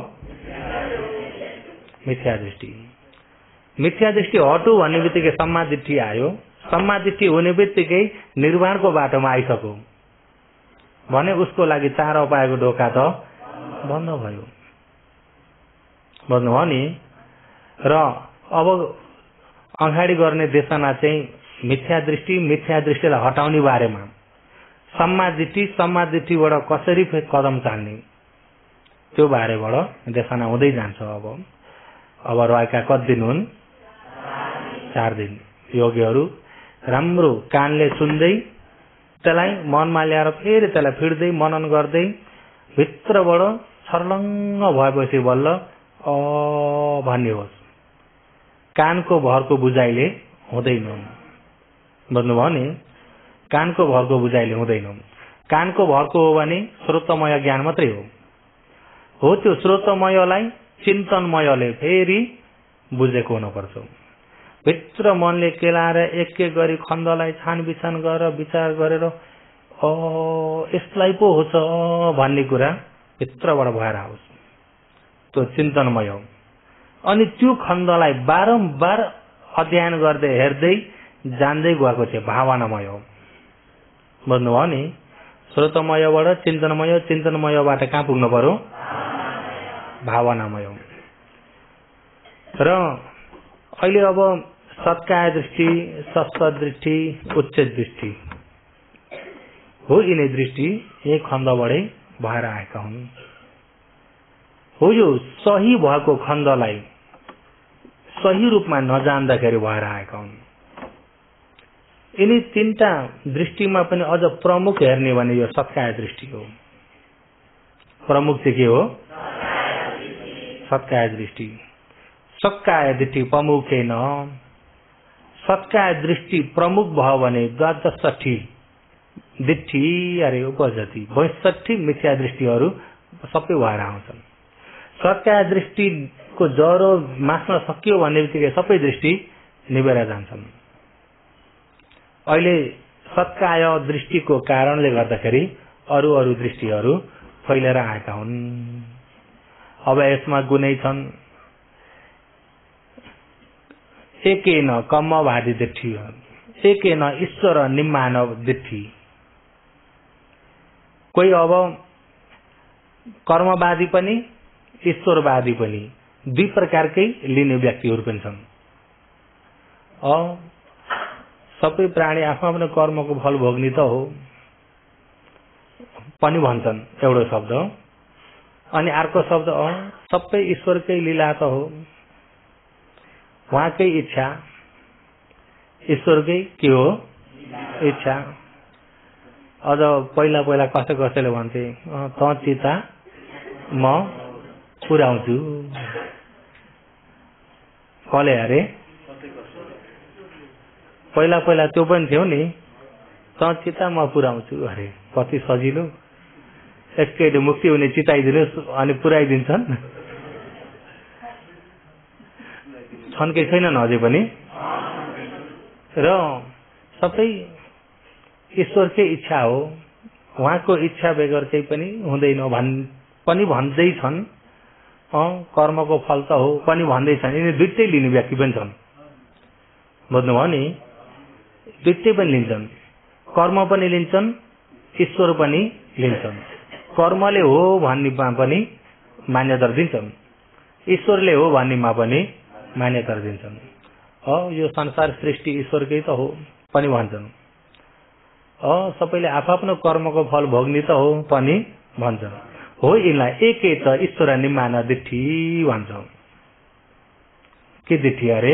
मिथ्या दृष्टि। मिथ्या दृष्टि हटु भन्ने बित्तिकै सम्मा दृष्टि आयो। सम्मा दृष्टि हुने बित्तिकै निर्वाणको बाटोमा आइसक्यो भने उसको लागि चार अपायको ढोका त बन्द भयो। बुझ्नुभयो नि? र अब अगाडि गर्ने देशना चाहिँ मिथ्या दृष्टि, मिथ्या दृष्टिलाई हटाउने बारेमा, सम्मा दृष्टि, सम्मा दृष्टिबाट कसरी कदम चाल्ने त्यो बारेबाट देशना हुँदै जान्छ। अब अब रहेका कति दिन हुन्? चार दिन। योगीहरू राम्रो कानले सुन्दै त्यसलाई मनमा ल्याएर फेरि त्यसलाई फिर्दै मनन गर्दै भित्रबाट छर्लङ्ग भएपछि बल्ल अ भन्ने होस्। कानको भरको बुझाइले हुँदैन। बुझ्नुभयो नि? कानको भरको बुझाइले हुँदैन। कानको भरको हो भने श्रोतमय ज्ञान मात्रै हो। हो त्यो श्रोतमयलाई चिन्तनमयले फेरि बुझेको हुनुपर्छ। भित्र मनले केलाएर एक एक गरी खण्डलाई छानबिछान गरेर विचार गरेर अ यसलाई पो हो छ भन्ने कुरा भित्रबाट भएर आओस्। त्यो चिन्तनमय हो। अनि त्यो खण्डलाई बारम्बार अध्ययन गर्दै हेर्दै जान्दै गएको चाहिँ भावनामय हो। बुझ्नुभयो नि? श्रोतमयबाट चिन्तनमय, चिन्तनमयबाट कहाँ पुग्नु पर्यो? भावनामय। र अहिले अब सत्काय दृष्टि, सत्य दृष्टि, उच्चेद दृष्टि हो। यिनै दृष्टि एक खण्डबाटै भएर आएका हुन्। हो यो सही भएको खण्डलाई सही रूपमा नजान्दाखेरि भएर आएका हुन्। यिनी तीनटा दृष्टिमा पनि अझ प्रमुख हेर्ने भने यो सत्काय दृष्टि हो। प्रमुख चाहिँ के हो? सत्काय दृष्टि। सत्काय दृष्टि प्रमुखेन। सत्काय दृष्टि प्रमुख भयो भने द्वादशठी दृष्टि अरे उपजति बैसठी मिथ्या दृष्टिहरू सबै भएर आउँछन्। सत्काय दृष्टिको जरो मास्न सकियो भन्ने बित्तिकै सबै दृष्टि निभेर जान्छन्। अहिले सत्काय दृष्टिको कारणले गर्दाखेरि अरू अरू दृष्टिहरू फैलेर आएका हुन्। अब यसमा गुणै छन्। एकेन कम्मवादी दिट्ठी एकेन ईश्वर निम्मान दिट्ठी। कोही अब कर्मवादी पनि ईश्वरवादी पनि दुई प्रकारकै लिने व्यक्तिहरू पनि छन्। अ सबै प्राणी आफ्नो आफ्नो कर्मको फल भोग्ने त हो पनि भन्छन् एउटा शब्द, अनि अर्को शब्द अ सबै ईश्वरकै लीला त हो, उहाँकै इच्छा, ईश्वरकै के हो इच्छा। अझ पहिला पहिला कसै कसैले भन्थे त चिता म पुर्याउँछु, कसले अरे पहिला पहिला त्यो पनि थियो नि, त चिता म पुर्याउँछु अरे कति सजिलो, एकैले मुक्ति हुने चिताइदिनुहोस् अनि पुर्याइदिन्छन्। छन् कि छैनन् अझै पनि? र सबै ईश्वरकै इच्छा हो, उहाँको इच्छा बेगर केही पनि हुँदैन भन् पनि भन्दैछन्। अँ कर्मको फल त हो पनि भन्दैछन्। यिनी दुईटै लिने व्यक्ति पनि छन्, बुझ्नुभयो नि? दुईटै पनि लिन्छन्, कर्म पनि लिन्छन्, ईश्वर पनि लिन्छन्। कर्मले हो भन्नेमा पनि मान्यता दिन्छन्, ईश्वरले हो भन्नेमा पनि मान्यता दिन्छन्। अ यो संसार सृष्टि ईश्वरकै त हो पनि भन्छन्। अ सबैले आफ्नो कर्मको फल भोग्ने त हो पनि भन्छन्। हो यिनलाई एकै त ईश्वर निम्मान दिट्ठी भन्छ। के दिट्ठी अरे?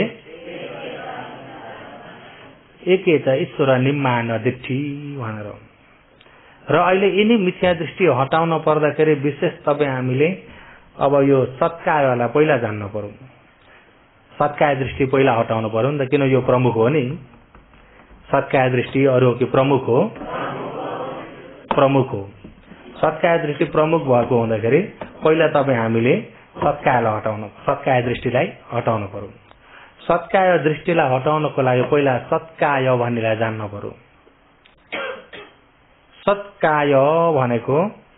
एकै त ईश्वर निम्मान दिट्ठी भनेर। र अहिले यिनी मिथ्या दृष्टि हटाउन पर्दाखेरि विशेष तपाईँ हामीले अब यो सत्कायलाई पहिला जान्न पर्यो। सत्काय दृष्टि पहिला हटाउनु पर्यो नि त, किन यो प्रमुख हो नि। सत्काय दृष्टि अरू कि प्रमुख हो? प्रमुख हो। सत्काय दृष्टि प्रमुख भएको हुँदाखेरि पहिला तपाईँ हामीले सत्कायलाई हटाउनु सत्काय दृष्टिलाई हटाउनु पर्यो। सत्काय दृष्टिलाई हटाउनको लागि पहिला सत्काय भन्नेलाई जान्न पर्यो। सत्काय भनेको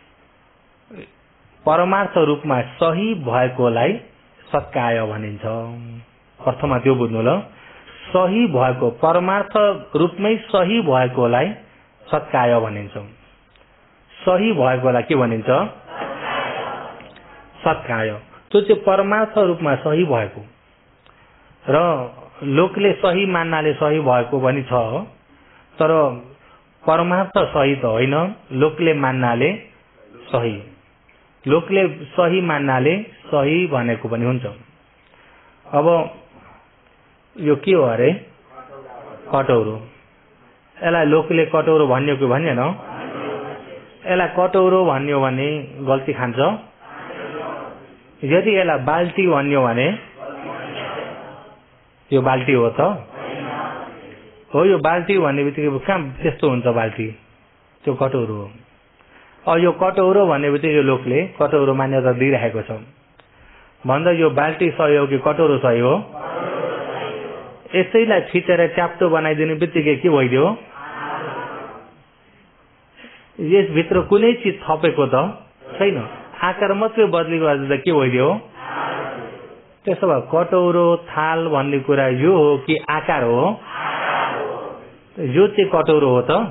परमार्थ रूपमा सही भएकोलाई सत्काय भनिन्छ। अर्थमा त्यो बुझ्नु ल। सही भएको परमार्थ रूपमै सही भएकोलाई सत्काय भनिन्छ। सही भएकोलाई के भनिन्छ? सत्काय। त्यो चाहिँ परमार्थ रूपमा सही भएको र लोकले सही मान्नाले सही भएको पनि छ, तर परमार्थ सही त होइन, लोकले मान्नाले सही। लोकले सही मान्नाले सही भनेको पनि हुन्छ। अब यो के हो अरे? कटौरो। यसलाई लोकले कटौरो भन्यो कि भनेन? यसलाई कटौरो भन्यो भने गल्ती खान्छ। यदि यसलाई बाल्टी भन्यो भने यो बाल्टी हो त हो? यो बाल्टी भन्ने बित्तिकै कहाँ त्यस्तो हुन्छ? बाल्टी त्यो कटौरो हो। अब यो कटौरो भन्ने बित्तिकै लोकले कटौरो मान्यता दिइरहेको छ भन्दा यो बाल्टी सही हो कि कटौरो सही हो? यसैलाई छिटेर च्याप्टो बनाइदिने बित्तिकै के भइदियो? यसभित्र कुनै चिज थपेको त छैन, आकार मात्रै बदली गर्दा के भइदियो? त्यसो भए कटौरो थाल भन्ने कुरा यो हो कि आकार हो? यो चाहिँ कटौरो हो त?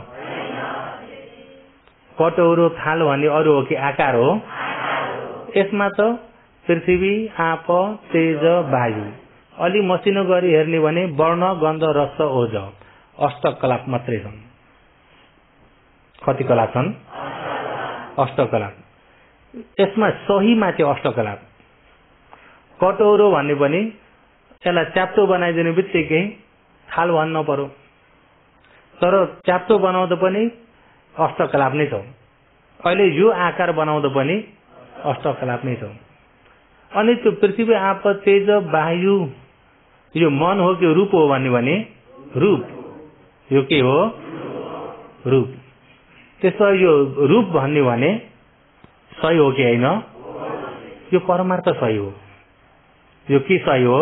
कटौरो थाल भन्ने अरू हो कि आकार हो? यसमा त पृथ्वी, आप, तेज, वायु, अलि मसिनो गरी हेर्ने भने वर्ण, गन्ध, रस, ओज अष्टकला मात्रै छन्। कति कला छन्? अष्टकला। यसमा सहीमा चाहिँ अष्टकला। कटौरो भन्ने पनि यसलाई च्याप्टो बनाइदिने बित्तिकै थाल भन्न पर्यो, तर च्याप्टो बनाउँदा पनि अष्टकलाप नै छ। अहिले यो आकार बनाउँदा पनि अष्टकलाप नै छ। अनि त्यो पृथ्वी, आप, तेज, वायु यो मन हो कि रूप हो भन्ने भने रूप। यो के हो? रूप। त्यसो यो रूप भन्ने भने सही हो कि होइन? यो परमार्थ सही हो। यो के सही हो?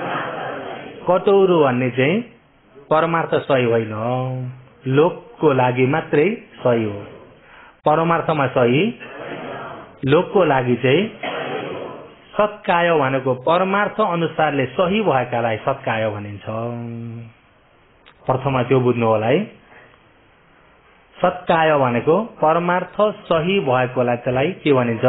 कटौरो भन्ने चाहिँ परमार्थ सही होइन, लोकको लागि मात्रै सही हो। परमार्थमा सही, लोकको लागि चाहिँ सत्काय भनेको परमार्थ अनुसारले सही भएकालाई सत्काय भनिन्छ। प्रथममा त्यो बुझ्नु होला है। सत्काय भनेको परमार्थ सही भएकोलाई त्यसलाई के भनिन्छ?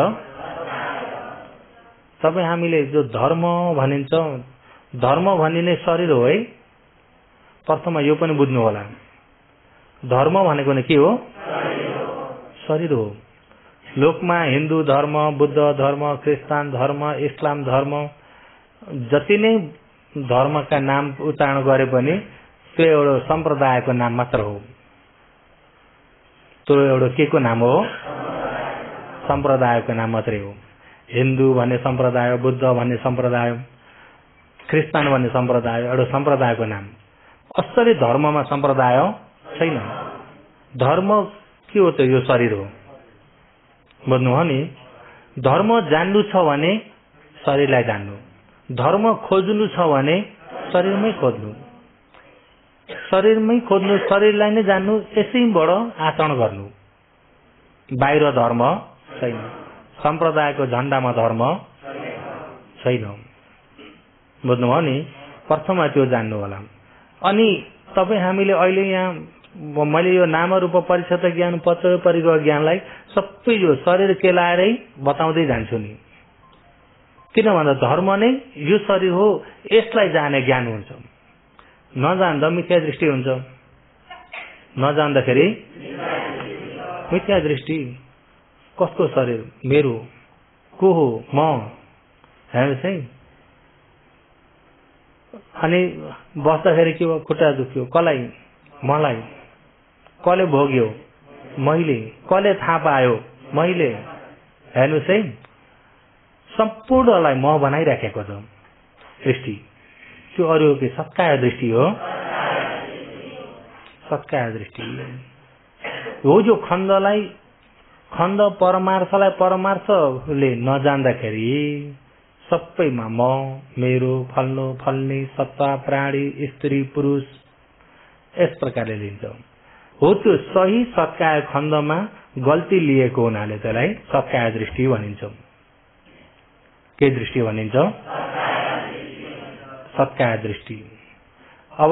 तपाईँ हामीले जो धर्म भनिन्छ, धर्म भनिने शरीर हो है। प्रथममा यो पनि बुझ्नु होला, धर्म भनेको नि के हो? शरीर हो। लोकमा हिन्दू धर्म, बुद्ध धर्म, क्रिस्चियन धर्म, इस्लाम धर्म, जति नै धर्मका नाम उच्चारण गरे पनि त्यो एउटा सम्प्रदायको नाम मात्र हो। त्यो एउटा के को नाम हो? सम्प्रदायको नाम मात्रै हो। हिन्दू भन्ने सम्प्रदाय, बुद्ध भन्ने सम्प्रदाय, क्रिस्चियन भन्ने सम्प्रदाय एउटा सम्प्रदायको नाम। असली धर्ममा सम्प्रदाय छैन। धर्म के हो त? यो शरीर हो। बुझ्नु हो नि? धर्म जान्नु छ भने शरीरलाई जान्नु, धर्म खोज्नु छ भने शरीरमै खोज्नु, शरीरमै खोज्नु, शरीरलाई नै जान्नु, यसैबाट आचरण गर्नु। बाहिर धर्म छैन। सम्प्रदायको झण्डामा धर्म छैन। बुझ्नुभयो नि? प्रथममा त्यो जान्नु होला। अनि तपाईँ हामीले अहिले यहाँ मैले यो नाम रूप परिचय ज्ञान, पत्र परिग्रह ज्ञानलाई सबै यो शरीर केलाएरै बताउँदै जान्छु नि। किन भन्दा धर्म नै यो शरीर हो, यसलाई जाने ज्ञान हुन्छ। नजान्दा मिथ्या दृष्टि हुन्छ। नजान्दाखेरि मिथ्या दृष्टि। कसको शरीर? मेरो। को हो? म। हेर्नुहोस् है। अनि बस्दाखेरि के भयो? खुट्टा दुख्यो। कसलाई? मलाई। कसले भोग्यो? मैले। कसले थाहा पायो? मैले। हेर्नुहोस् है, सम्पूर्णलाई म बनाइराखेको छ दृष्टि। त्यो अरू के? सत्काय दृष्टि हो। सत्काय दृष्टि हो। जो खण्डलाई, खण्ड परमार्थलाई परमार्थले नजान्दाखेरि सबैमा म, मेरो, फल्नु, फल्ने, सत्ता, प्राणी, स्त्री, पुरुष यस प्रकारले लिन्छ। हो त्यो सही सत्काय खण्डमा गल्ती लिएको हुनाले त्यसलाई सत्काय दृष्टि भनिन्छ। के दृष्टि भनिन्छ? सत्काय दृष्टि। अब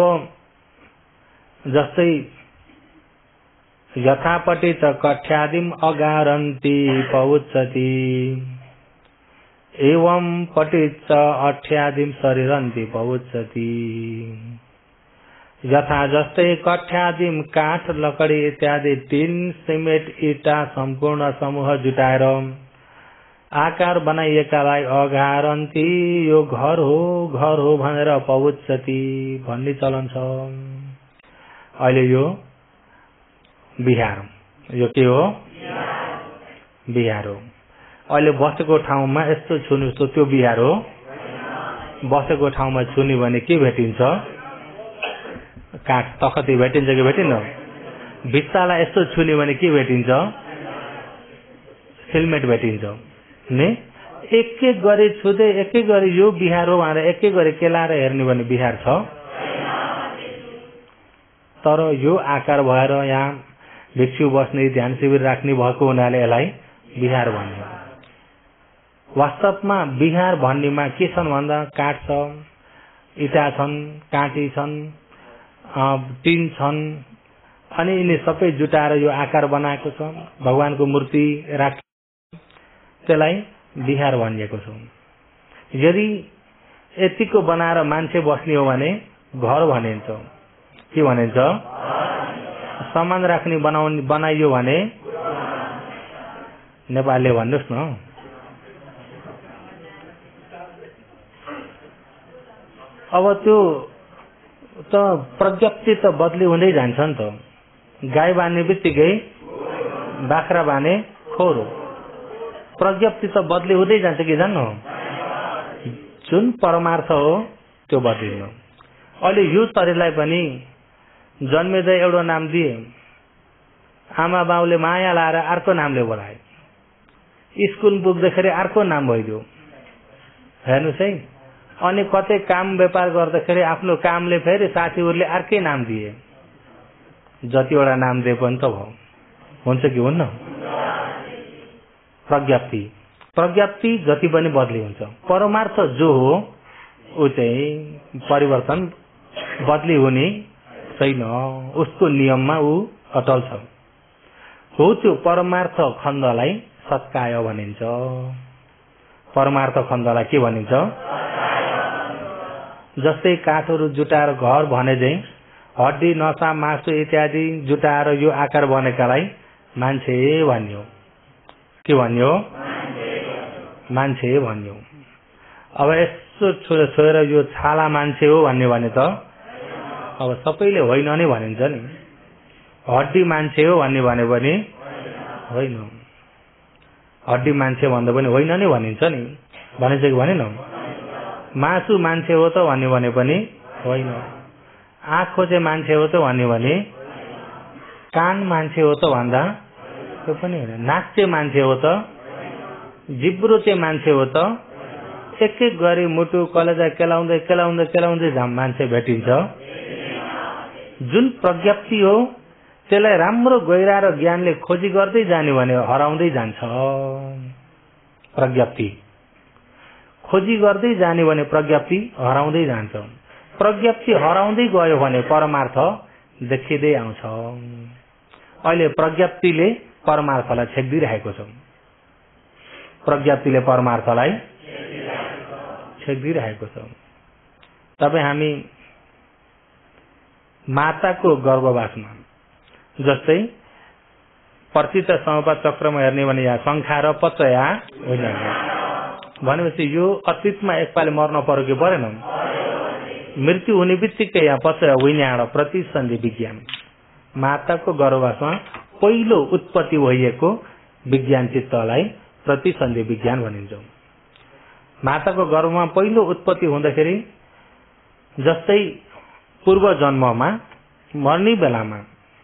जस्तै यथापटि च कठ्यादिम अगारन्ति पौच्छति एवं पटिच्च अठ्यादिम शरीरन्ति पौच्छति। यथा जस्तै कठ्यादिम काठ, लकडी इत्यादि टिन, सिमेन्ट, इटा सम्पूर्ण समूह जुटाएर आकार बनाइएकालाई अगारन्ति, यो घर हो घर हो भनेर पौच्छति भन्ने चलन छ। अहिले यो बिहार, यो के हो? बिहार हो। अहिले बसेको ठाउँमा यस्तो छुनु त त्यो बिहार हो। बसेको ठाउँमा छुने भने के भेटिन्छ? काठ, तखती भेटिन्छ कि भेटिन्न? भित्तालाई यस्तो छुने भने के भेटिन्छ? सिमेन्ट भेटिन्छ नि। एक एक गरी छुँदै एक एक गरी यो बिहार हो भनेर एक एक गरी केलाएर हेर्ने भने बिहार छ। तर यो आकार भएर यहाँ भिक्षु बस्ने, ध्यान शिविर राख्ने भएको हुनाले यसलाई बिहार भन्ने। वास्तवमा बिहार भन्नेमा के छन् भन्दा काठ छ, इटा छन्, काँटी छन्, टिन छन्, अनि यिनी सबै जुटाएर यो आकार बनाएको छ। भगवानको मूर्ति राख, त्यसलाई बिहार भनिएको छ। यदि यतिको बनाएर मान्छे बस्ने हो भने घर भनिन्छ। के भनिन्छ? सामान राख्ने बनाउने बनाइयो भने नेपालले भन्नुहोस् न। अब त्यो त प्रज्ञप्ति त बदली हुँदै जान्छ नि त। गाई बान्ने बित्तिकै बाख्रा बाने खोरो, प्रज्ञप्ति त बदली हुँदै जान्छ कि जान्नु? जुन परमार्थ हो त्यो बदलिनु। अहिले यो शरीरलाई पनि जन्मेदै एउटा नाम दिए, आमा बाउले माया लाएर अर्को नामले बोलाए, स्कुल पुग्दाखेरि अर्को नाम भइदियो। हेर्नुहोस् है। अनि कतै काम व्यापार गर्दाखेरि आफ्नो कामले फेरि साथीहरूले अर्कै नाम दिए। जतिवटा नाम दिए पनि त भयो। हुन्छ कि हुन्न? प्रज्ञप्ति। प्रज्ञप्ति जति पनि बदली हुन्छ, परमार्थ जो हो ऊ चाहिँ परिवर्तन बदली हुने छैन, उसको नियममा ऊ अटल छ। हो त्यो परमार्थ खण्डलाई सत्काय भनिन्छ। परमार्थ खण्डलाई के भनिन्छ? जस्तै काठहरू जुटाएर घर भने चाहिँ हड्डी नसा मासु इत्यादि जुटाएर यो आकार बनेकालाई मान्छे भन्यो। के भन्यो? मान्छे भन्यो। अब यसो छोएर छोएर यो छाला मान्छे हो भन्ने भने त अब सबैले होइन नै भनिन्छ नि। हड्डी मान्छे हो भन्ने भने पनि होइन, हड्डी मान्छे भन्दा पनि होइन नै भनिन्छ नि। भनिन्छ कि भनेन? मासु मान्छे हो त भन्ने भने पनि होइन, आँखो चाहिँ मान्छे हो त भन्ने भने, कान मान्छे हो त भन्दा त्यो पनि होइन, नाक चाहिँ मान्छे हो त, जिब्रो चाहिँ मान्छे हो त, एक एक गरी मुटु कलेजा केलाउँदै केलाउँदै केलाउँदै झाम मान्छे भेटिन्छ। जुन प्रज्ञप्ति हो त्यसलाई राम्रो गहिरा र ज्ञानले खोजी गर्दै जाने भने हराउँदै जान्छ। प्रज्ञप्ति खोजी गर्दै जाने भने प्रज्ञप्ति हराउँदै जान्छ। प्रज्ञप्ति हराउँदै गयो भने परमार्थ देखिँदै आउँछ। अहिले प्रज्ञप्तिले परमार्थलाई छेक्दिरहेको छ। प्रज्ञप्तिले परमार्थलाई छेक्दिरहेको छ। तपाईँ हामी माताको गर्भवासमा जस्तै प्रचित समपात चक्रमा हेर्ने भने यहाँ शङ्खा र पचया होइन भनेपछि यो अतीतमा एकपालि मर्न पर्यो कि परेन? मृत्यु हुने बित्तिकै यहाँ पचया विज्ञान प्रतिसन्धि विज्ञान, माताको गर्भवासमा पहिलो उत्पत्ति भइएको विज्ञान चित्तलाई प्रतिसन्धि विज्ञान भनिन्छ। माताको गर्भमा पहिलो उत्पत्ति हुँदाखेरि जस्तै पूर्व जन्ममा मर्ने बेलामा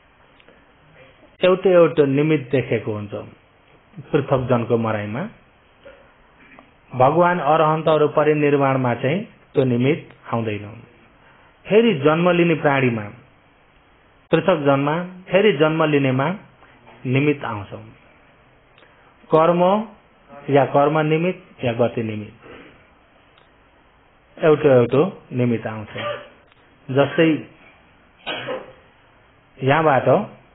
एउटा एउटा निमित्त देखेको हुन्छ। पृथक जनको मराइमा भगवान अरहन्तहरू परिनिर्वाणमा चाहिँ त्यो निमित्त आउँदैन। फेरि जन्म लिने प्राणीमा पृथक जन्ममा फेरि जन्म लिनेमा निमित्त आउँछ। कर्म या कर्म निमित्त या गति निमित्त एउटा एउटा निमित्त आउँछ। जस्तै यहाँबाट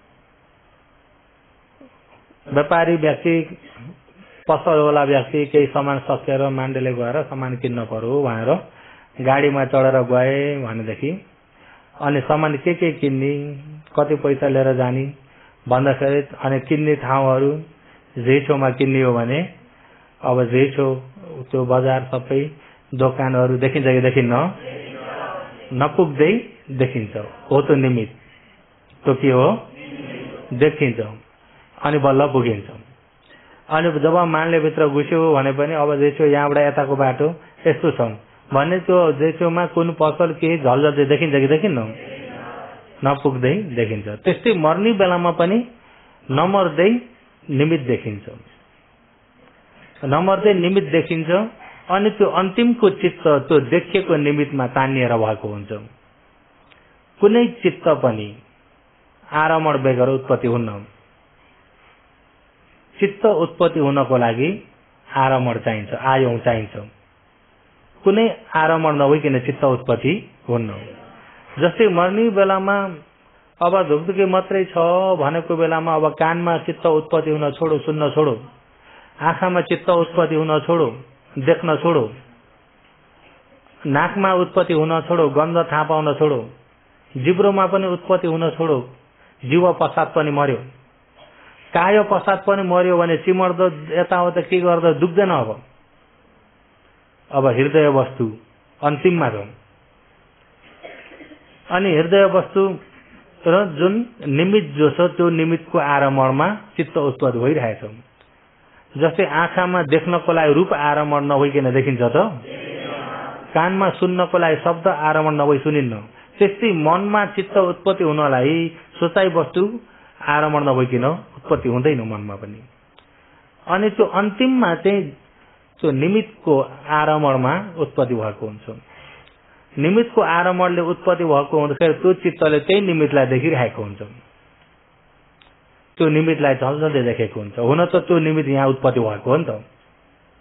व्यापारी व्यक्ति, पसलवाला व्यक्ति केही सामान सकेर माण्डेले गएर सामान किन्न पर्यो भनेर गाडीमा चढेर गए भनेदेखि अनि सामान के के किन्ने, कति पैसा लिएर जाने भन्दाखेरि अनि किन्ने ठाउँहरू जेठोमा किन्ने हो भने अब जेठो त्यो बजार सबै दोकानहरू देखिन्छ कि देखिन्न? नपुग्दै देखिन्छ। हो त्यो निमित्त, त्यो के हो? देखिन्छ अनि बल्ल पुगिन्छ। अनि जब मानले भित्र घुस्यो भने पनि अब जेठो यहाँबाट यताको बाटो यस्तो छ भने त्यो जेठोमा कुन पसल केही झल्झल्दै देखिन्छ कि देखिन्न? नपुग्दै देखिन्छ। त्यस्तै मर्ने बेलामा पनि नमर्दै निमित्त देखिन्छ, नमर्दै निमित्त देखिन्छ। अनि त्यो अन्तिमको चित्त त्यो देखिएको निमित्तमा तानिएर भएको हुन्छ। कुनै चित्त पनि आरमण बेगर उत्पत्ति हुन्न। चित्त उत्पत्ति हुनको लागि आरमण चाहिन्छ, आयौं चाहिन्छ। कुनै आरमण नभइकन चित्त उत्पत्ति हुन्न। जस्तै मर्ने बेलामा अब धुकधुकी मात्रै छ भनेको बेलामा अब कानमा चित्त उत्पत्ति हुन छोडो, सुन्न छोडो, आँखामा चित्त उत्पत्ति हुन छोडो, देख्न छोडो, नाकमा उत्पत्ति हुन छोडो, गन्ध थाहा पाउन छोडो, जिब्रोमा पनि उत्पत्ति हुन छोडो, जीव पश्चात पनि मर्यो, काय पश्चात पनि मर्यो भने चिमर्दो यताउता के गर्दा दुख्दैन। अब अब हृदय वस्तु अन्तिममा छ। अनि हृदय वस्तु र जुन निमित्त जो छ त्यो निमित्तको आरमणमा चित्त उत्पत्ति भइरहेछ। जस्तै आँखामा देख्नको लागि रूप आरमण नभइकन देखिन्छ त? कानमा सुन्नको लागि शब्द आरमण नभई सुनिन्न। त्यस्तै मनमा चित्त उत्पत्ति हुनलाई सोचाइ वस्तु आरमण नभइकन उत्पत्ति हुँदैन मनमा पनि। अनि त्यो अन्तिममा चाहिँ त्यो निमित्तको आरमणमा उत्पत्ति भएको हुन्छ। निमित्तको आरमणले उत्पत्ति भएको हुँदाखेरि त्यो चित्तले त्यही निमित्तलाई देखिरहेको हुन्छ, त्यो निमित्तलाई झल्झल्दै देखेको हुन्छ। हुन त त्यो निमित्त यहाँ उत्पत्ति भएको हो नि त,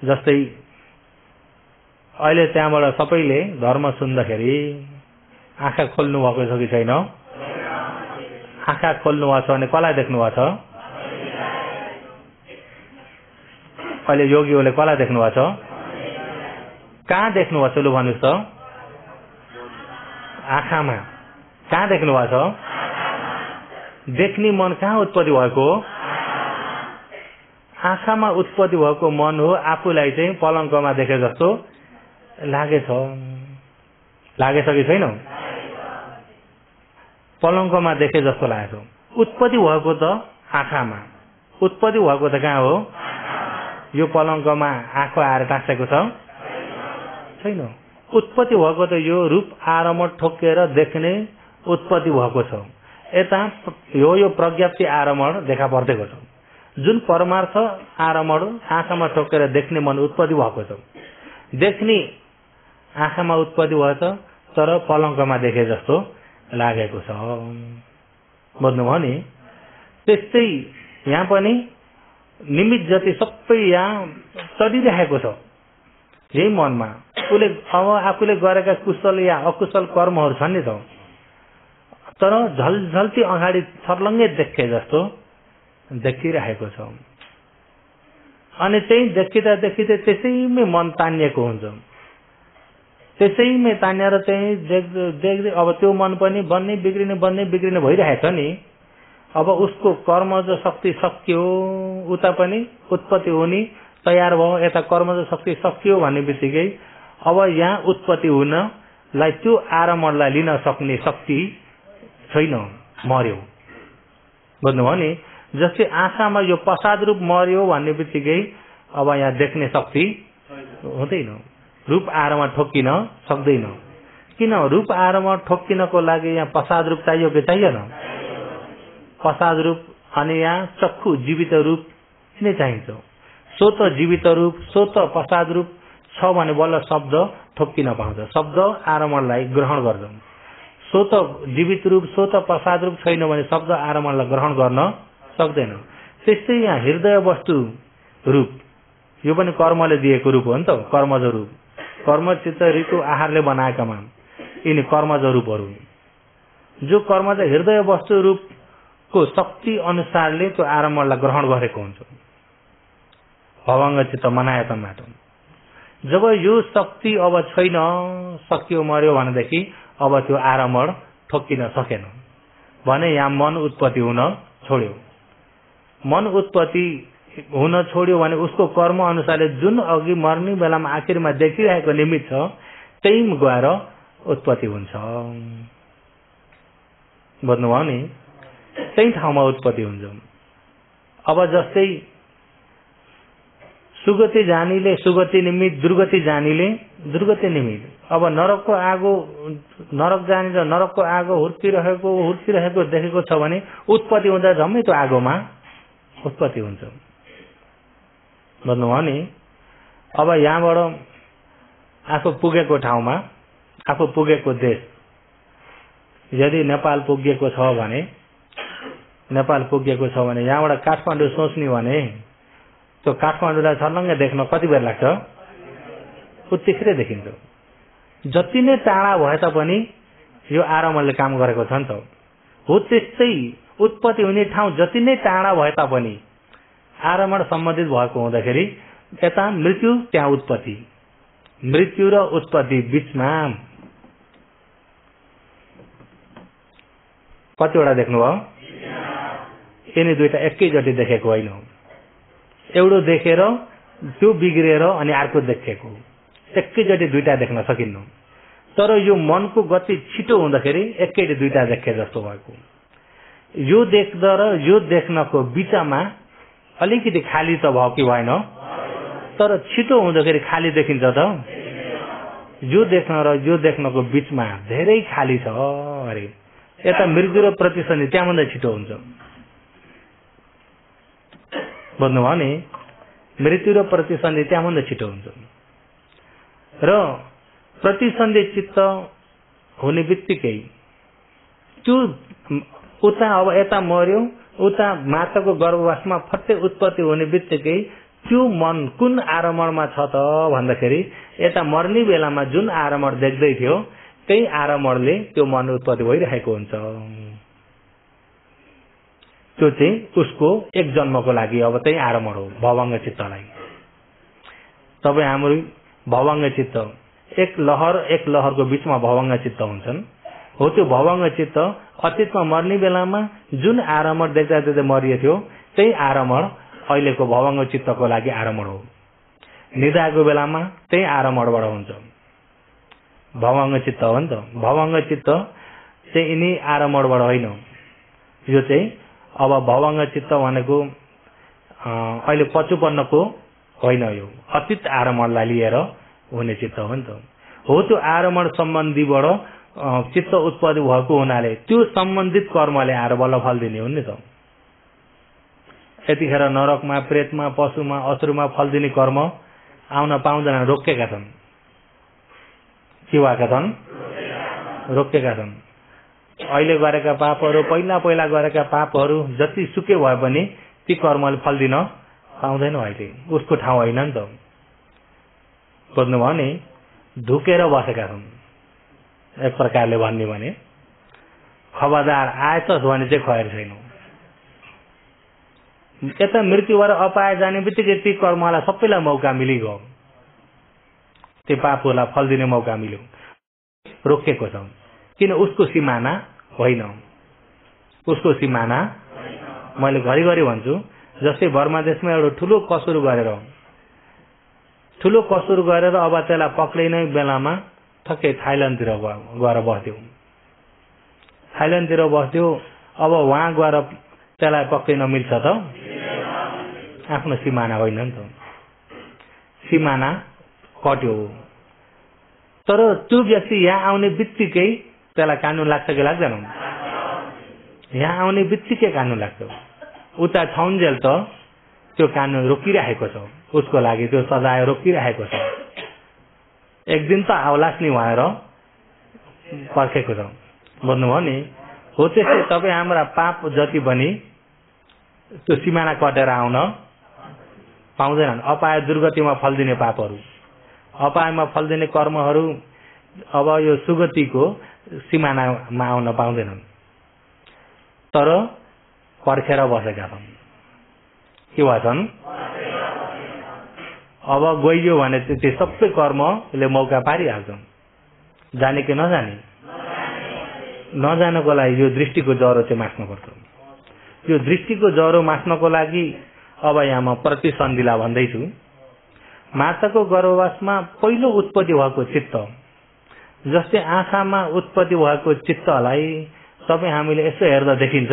जस्तै अहिले त्यहाँबाट सबैले धर्म सुन्दाखेरि आँखा खोल्नु भएको छ कि छैन? आँखा खोल्नु भएको छ भने कसलाई देख्नु भएको छ? अहिले योगीहरूले कसलाई देख्नु भएको छ? कहाँ देख्नु भएको छ? लु भन्नुहोस् त। आँखामा। कहाँ देख्नु भएको छ? देख्ने मन कहाँ उत्पत्ति भएको? आँखामा उत्पत्ति भएको मन हो। आफूलाई चाहिँ पलङ्कमा देखे जस्तो लागेछ। लागेछ कि छैन? पलङ्कमा देखे जस्तो लागेछ। उत्पत्ति भएको त आँखामा, उत्पत्ति भएको त कहाँ हो? यो पलङ्कमा आँखा आएर टाँसेको छ छैन। उत्पत्ति भएको त यो रूप आरम्भ ठोकेर देख्ने उत्पत्ति भएको छ। यता यो यो प्रज्ञप्ति आरम्भ देखा पर्दैको छ। जुन परमार्थ आरम्भ आँखामा ठोकेर देख्ने मन उत्पत्ति भएको छ। देख्ने आँखामा उत्पत्ति भएछ तर पलङ्कमा देखे जस्तो लागेको छ। बुझ्नुभयो नि? त्यस्तै यहाँ पनि निमित्त जति सबै यहाँ चलिरहेको छ यही मनमा। उसले अब आफूले गरेका कुशल या अकुशल कर्महरू छन् नि त, तर झलझल्ती अगाडि छर्लङ्गै देखे जस्तो देखिरहेको छ। अनि चाहिँ देखिँदा देखिँदै त्यसैमै मन तानिएको हुन्छ। त्यसैमै तानेर चाहिँ देख्दै अब त्यो मन पनि बन्ने बिग्रिने बन्ने बिग्रिने भइरहेछ नि। अब उसको कर्मज शक्ति सकियो, उता पनि उत्पत्ति हुने तयार भयो, यता कर्मज शक्ति सकियो भन्ने बित्तिकै अब यहाँ उत्पत्ति हुनलाई त्यो आरम्भलाई लिन सक्ने शक्ति छैन, मर्यो। बुझ्नुभयो नि? जस्तै आँखामा यो प्रसाद रूप मर्यो भन्ने बित्तिकै अब यहाँ देख्ने शक्ति हुँदैन, रूप आरम्भ ठोकिन सक्दैन। किन? रूप आरम्भ ठोकिनको लागि यहाँ प्रसाद रूप चाहियो कि चाहिएन? प्रसाद रूप अनि यहाँ चक्षु जीवित रूप नै चाहिन्छ। सो त जीवित रूप, सो त प्रसाद रूप छ भने बल्ल शब्द ठोकिन पाउँछ, शब्द आरम्भलाई ग्रहण गर्छ। सो त जीवित रूप, सो त प्रसाद रूप छैन भने शब्द आरम्भलाई ग्रहण गर्न सक्दैन। त्यस्तै यहाँ हृदय वस्तु रूप, यो पनि कर्मले दिएको रूप हो नि त, कर्मज रूप। कर्म चित्त ऋतु आहारले बनाएकामा यिनी कर्मज रूपहरू, जो कर्मज हृदय वस्तु रूपको शक्ति अनुसारले त्यो आरम्भलाई ग्रहण गरेको हुन्छ भवंग चित्त मनायतनबाट। जब यो शक्ति अब छैन, सकियो मर्यो भनेदेखि अब त्यो आरम्भ ठोकिन सकेन भने यहाँ मन उत्पत्ति हुन छोड्यो। मन उत्पत्ति हुन छोड्यो भने उसको कर्म अनुसारले जुन अघि मर्ने बेलामा आखिरमा देखिरहेको निमित्त छ त्यही गएर उत्पत्ति हुन्छ। बुझ्नुभयो नि? त्यही ठाउँमा उत्पत्ति हुन्छ। अब जस्तै सुगति जानीले सुगति निमित्त, दुर्गति जानीले दुर्गति निमित्त। अब नरकको आगो, नरक जाने र नरकको आगो हुर्किरहेको हुर्किरहेको देखेको छ भने उत्पत्ति हुँदा जम्मै त्यो आगोमा उत्पत्ति हुन्छ। भन्नुभयो नि? अब यहाँबाट आफू पुगेको ठाउँमा, आफू पुगेको देश, यदि नेपाल पुगेको छ भने नेपाल पुगेको छ भने यहाँबाट काठमाडौँ सोच्ने भने त्यो काठमाडौँलाई छर्लङ्गै देख्न कति बेर लाग्छ? उत्तिखेरै देखिन्छ। जति नै टाढा भए तापनि यो आरम्भले काम गरेको छ नि त। हो त्यस्तै उत्पत्ति हुने ठाउँ जति नै टाढा भए तापनि आरम्भ सम्बन्धित भएको हुँदाखेरि यता मृत्यु त्यहाँ उत्पत्ति, मृत्यु र उत्पत्ति बीचमा कतिवटा देख्नुभयो? यिनी दुईटा एकैचोटि देखेको होइन। एउटो देखेर त्यो बिग्रेर अनि अर्को देखेको, एकैचोटि दुईटा देख्न सकिन्न। तर यो मनको गति छिटो हुँदाखेरि एकैचोटि दुईटा देखे जस्तो भएको। यो देख्दा र यो देख्नको बिचमा अलिकति खाली त भयो कि भएन? तर छिटो हुँदाखेरि खाली देखिन्छ त? यो देख्न र यो देख्नको बिचमा धेरै खाली छ अरे। यता मृत्यु र प्रतिसन्धि त्यहाँभन्दा छिटो हुन्छ। बुझ्नुभयो नि? मृत्यु र प्रतिसन्धि त्यहाँभन्दा छिटो हुन्छ। र प्रतिसन्धि चित्त हुने बित्तिकै त्यो उता अब यता मर्यो, उता माताको गर्भवासमा फट्टै उत्पत्ति हुने बित्तिकै त्यो मन कुन आरमणमा छ त भन्दाखेरि यता मर्ने बेलामा जुन आरमण देख्दै थियो त्यही आरमणले त्यो मन उत्पत्ति भइरहेको हुन्छ। त्यो चाहिँ उसको एक जन्मको लागि अब त्यही आरमण हो भवंग चित्तलाई। तपाईँ हाम्रो भवंग चित्त एक लहर एक लहरको बीचमा भवंग चित्त हुन्छन्। हो त्यो भवंग चित्त अतीतमा मर्ने बेलामा जुन आरमण देख्दा देख्दै मरिएको थियो त्यही आरमण अहिलेको भवंग चित्तको लागि आरमण हो। निदाएको बेलामा त्यही आरमणबाट हुन्छ। भवंग चित्त हो नि त। भवंग चित्त चाहिँ यिनी आरमणबाट होइन। यो चाहिँ अब भवंग चित्त भनेको अहिले पचुपन्नको होइन, यो अतीत आरमणलाई लिएर हुने चित्त हो नि त। हो त्यो आरमण सम्बन्धीबाट चित्त उत्पत्ति भएको हुनाले त्यो सम्बन्धित कर्मले आएर बल्ल फल दिने हो नि त। यतिखेर नरकमा, प्रेतमा, पशुमा, असुरमा फल दिने कर्म आउन पाउँदैन, रोकेका छन्। के भएका छन्? रोकेका छन्। अहिले गरेका पापहरू, पहिला पहिला गरेका पापहरू जति सुके भए पनि ती कर्मले फल दिन पाउँदैन। अहिले उसको ठाउँ होइन नि त। बुझ्नुभयो नि? धुकेर बसेका छन्। एक प्रकारले भन्ने भने खबरदार आएछस् भने चाहिँ खैर छैन। यता मृत्युबाट अपाए जाने बित्तिकै ती कर्मलाई सबैलाई मौका मिलिगयो, त्यो पापहरूलाई फल दिने मौका मिल्यो। रोकेको छ किन? उसको सिमाना होइन। उसको सिमाना मैले घरिघरि भन्छु, जस्तै बर्मा देशमा एउटा ठुलो कसुर गरेर ठुलो कसुर गरेर अब त्यसलाई पक्रिने बेलामा ठक्कै थाइल्यान्डतिर गएर बस्थ्यो। थाइल्यान्डतिर बस्थ्यो। अब वहाँ गएर त्यसलाई पक्रिन मिल्छ त? आफ्नो सिमाना होइन नि त। सिमाना कट्यो। तर त्यो व्यक्ति यहाँ आउने बित्तिकै त्यसलाई कानुन लाग्छ कि लाग्दैन? यहाँ आउने बित्तिकै कानुन लाग्छ। उता छाउन्जेल त त्यो कानुन रोकिरहेको छ, उसको लागि त्यो सजाय रोकिरहेको छ। एक दिन त आउलास नि भएर पर्खेको छ। बुझ्नुभयो नि? हो त्यस्तै तपाईँ हाम्रा पाप जति पनि त्यो सिमाना कटेर आउन पाउँदैनन्। अपाय दुर्गतिमा फल दिने पापहरू, अपायमा फल दिने कर्महरू अब यो सुगतिको सिमानामा आउन पाउँदैनन्। तर पर्खेर बसेका छन्। के भन्छन्? अब गइयो भने त्यो सबै कर्मले मौका पारिहाल्छन्। जाने कि नजाने? नजानको लागि यो दृष्टिको ज्वरो चाहिँ मास्नुपर्छ। यो दृष्टिको ज्वरो मास्नको लागि अब यहाँ म प्रतिसन्धिला भन्दैछु। माताको गर्भवासमा पहिलो उत्पत्ति भएको चित्त, जस्तै आँखामा उत्पत्ति भएको चित्तलाई तपाईँ हामीले यसो हेर्दा देखिन्छ?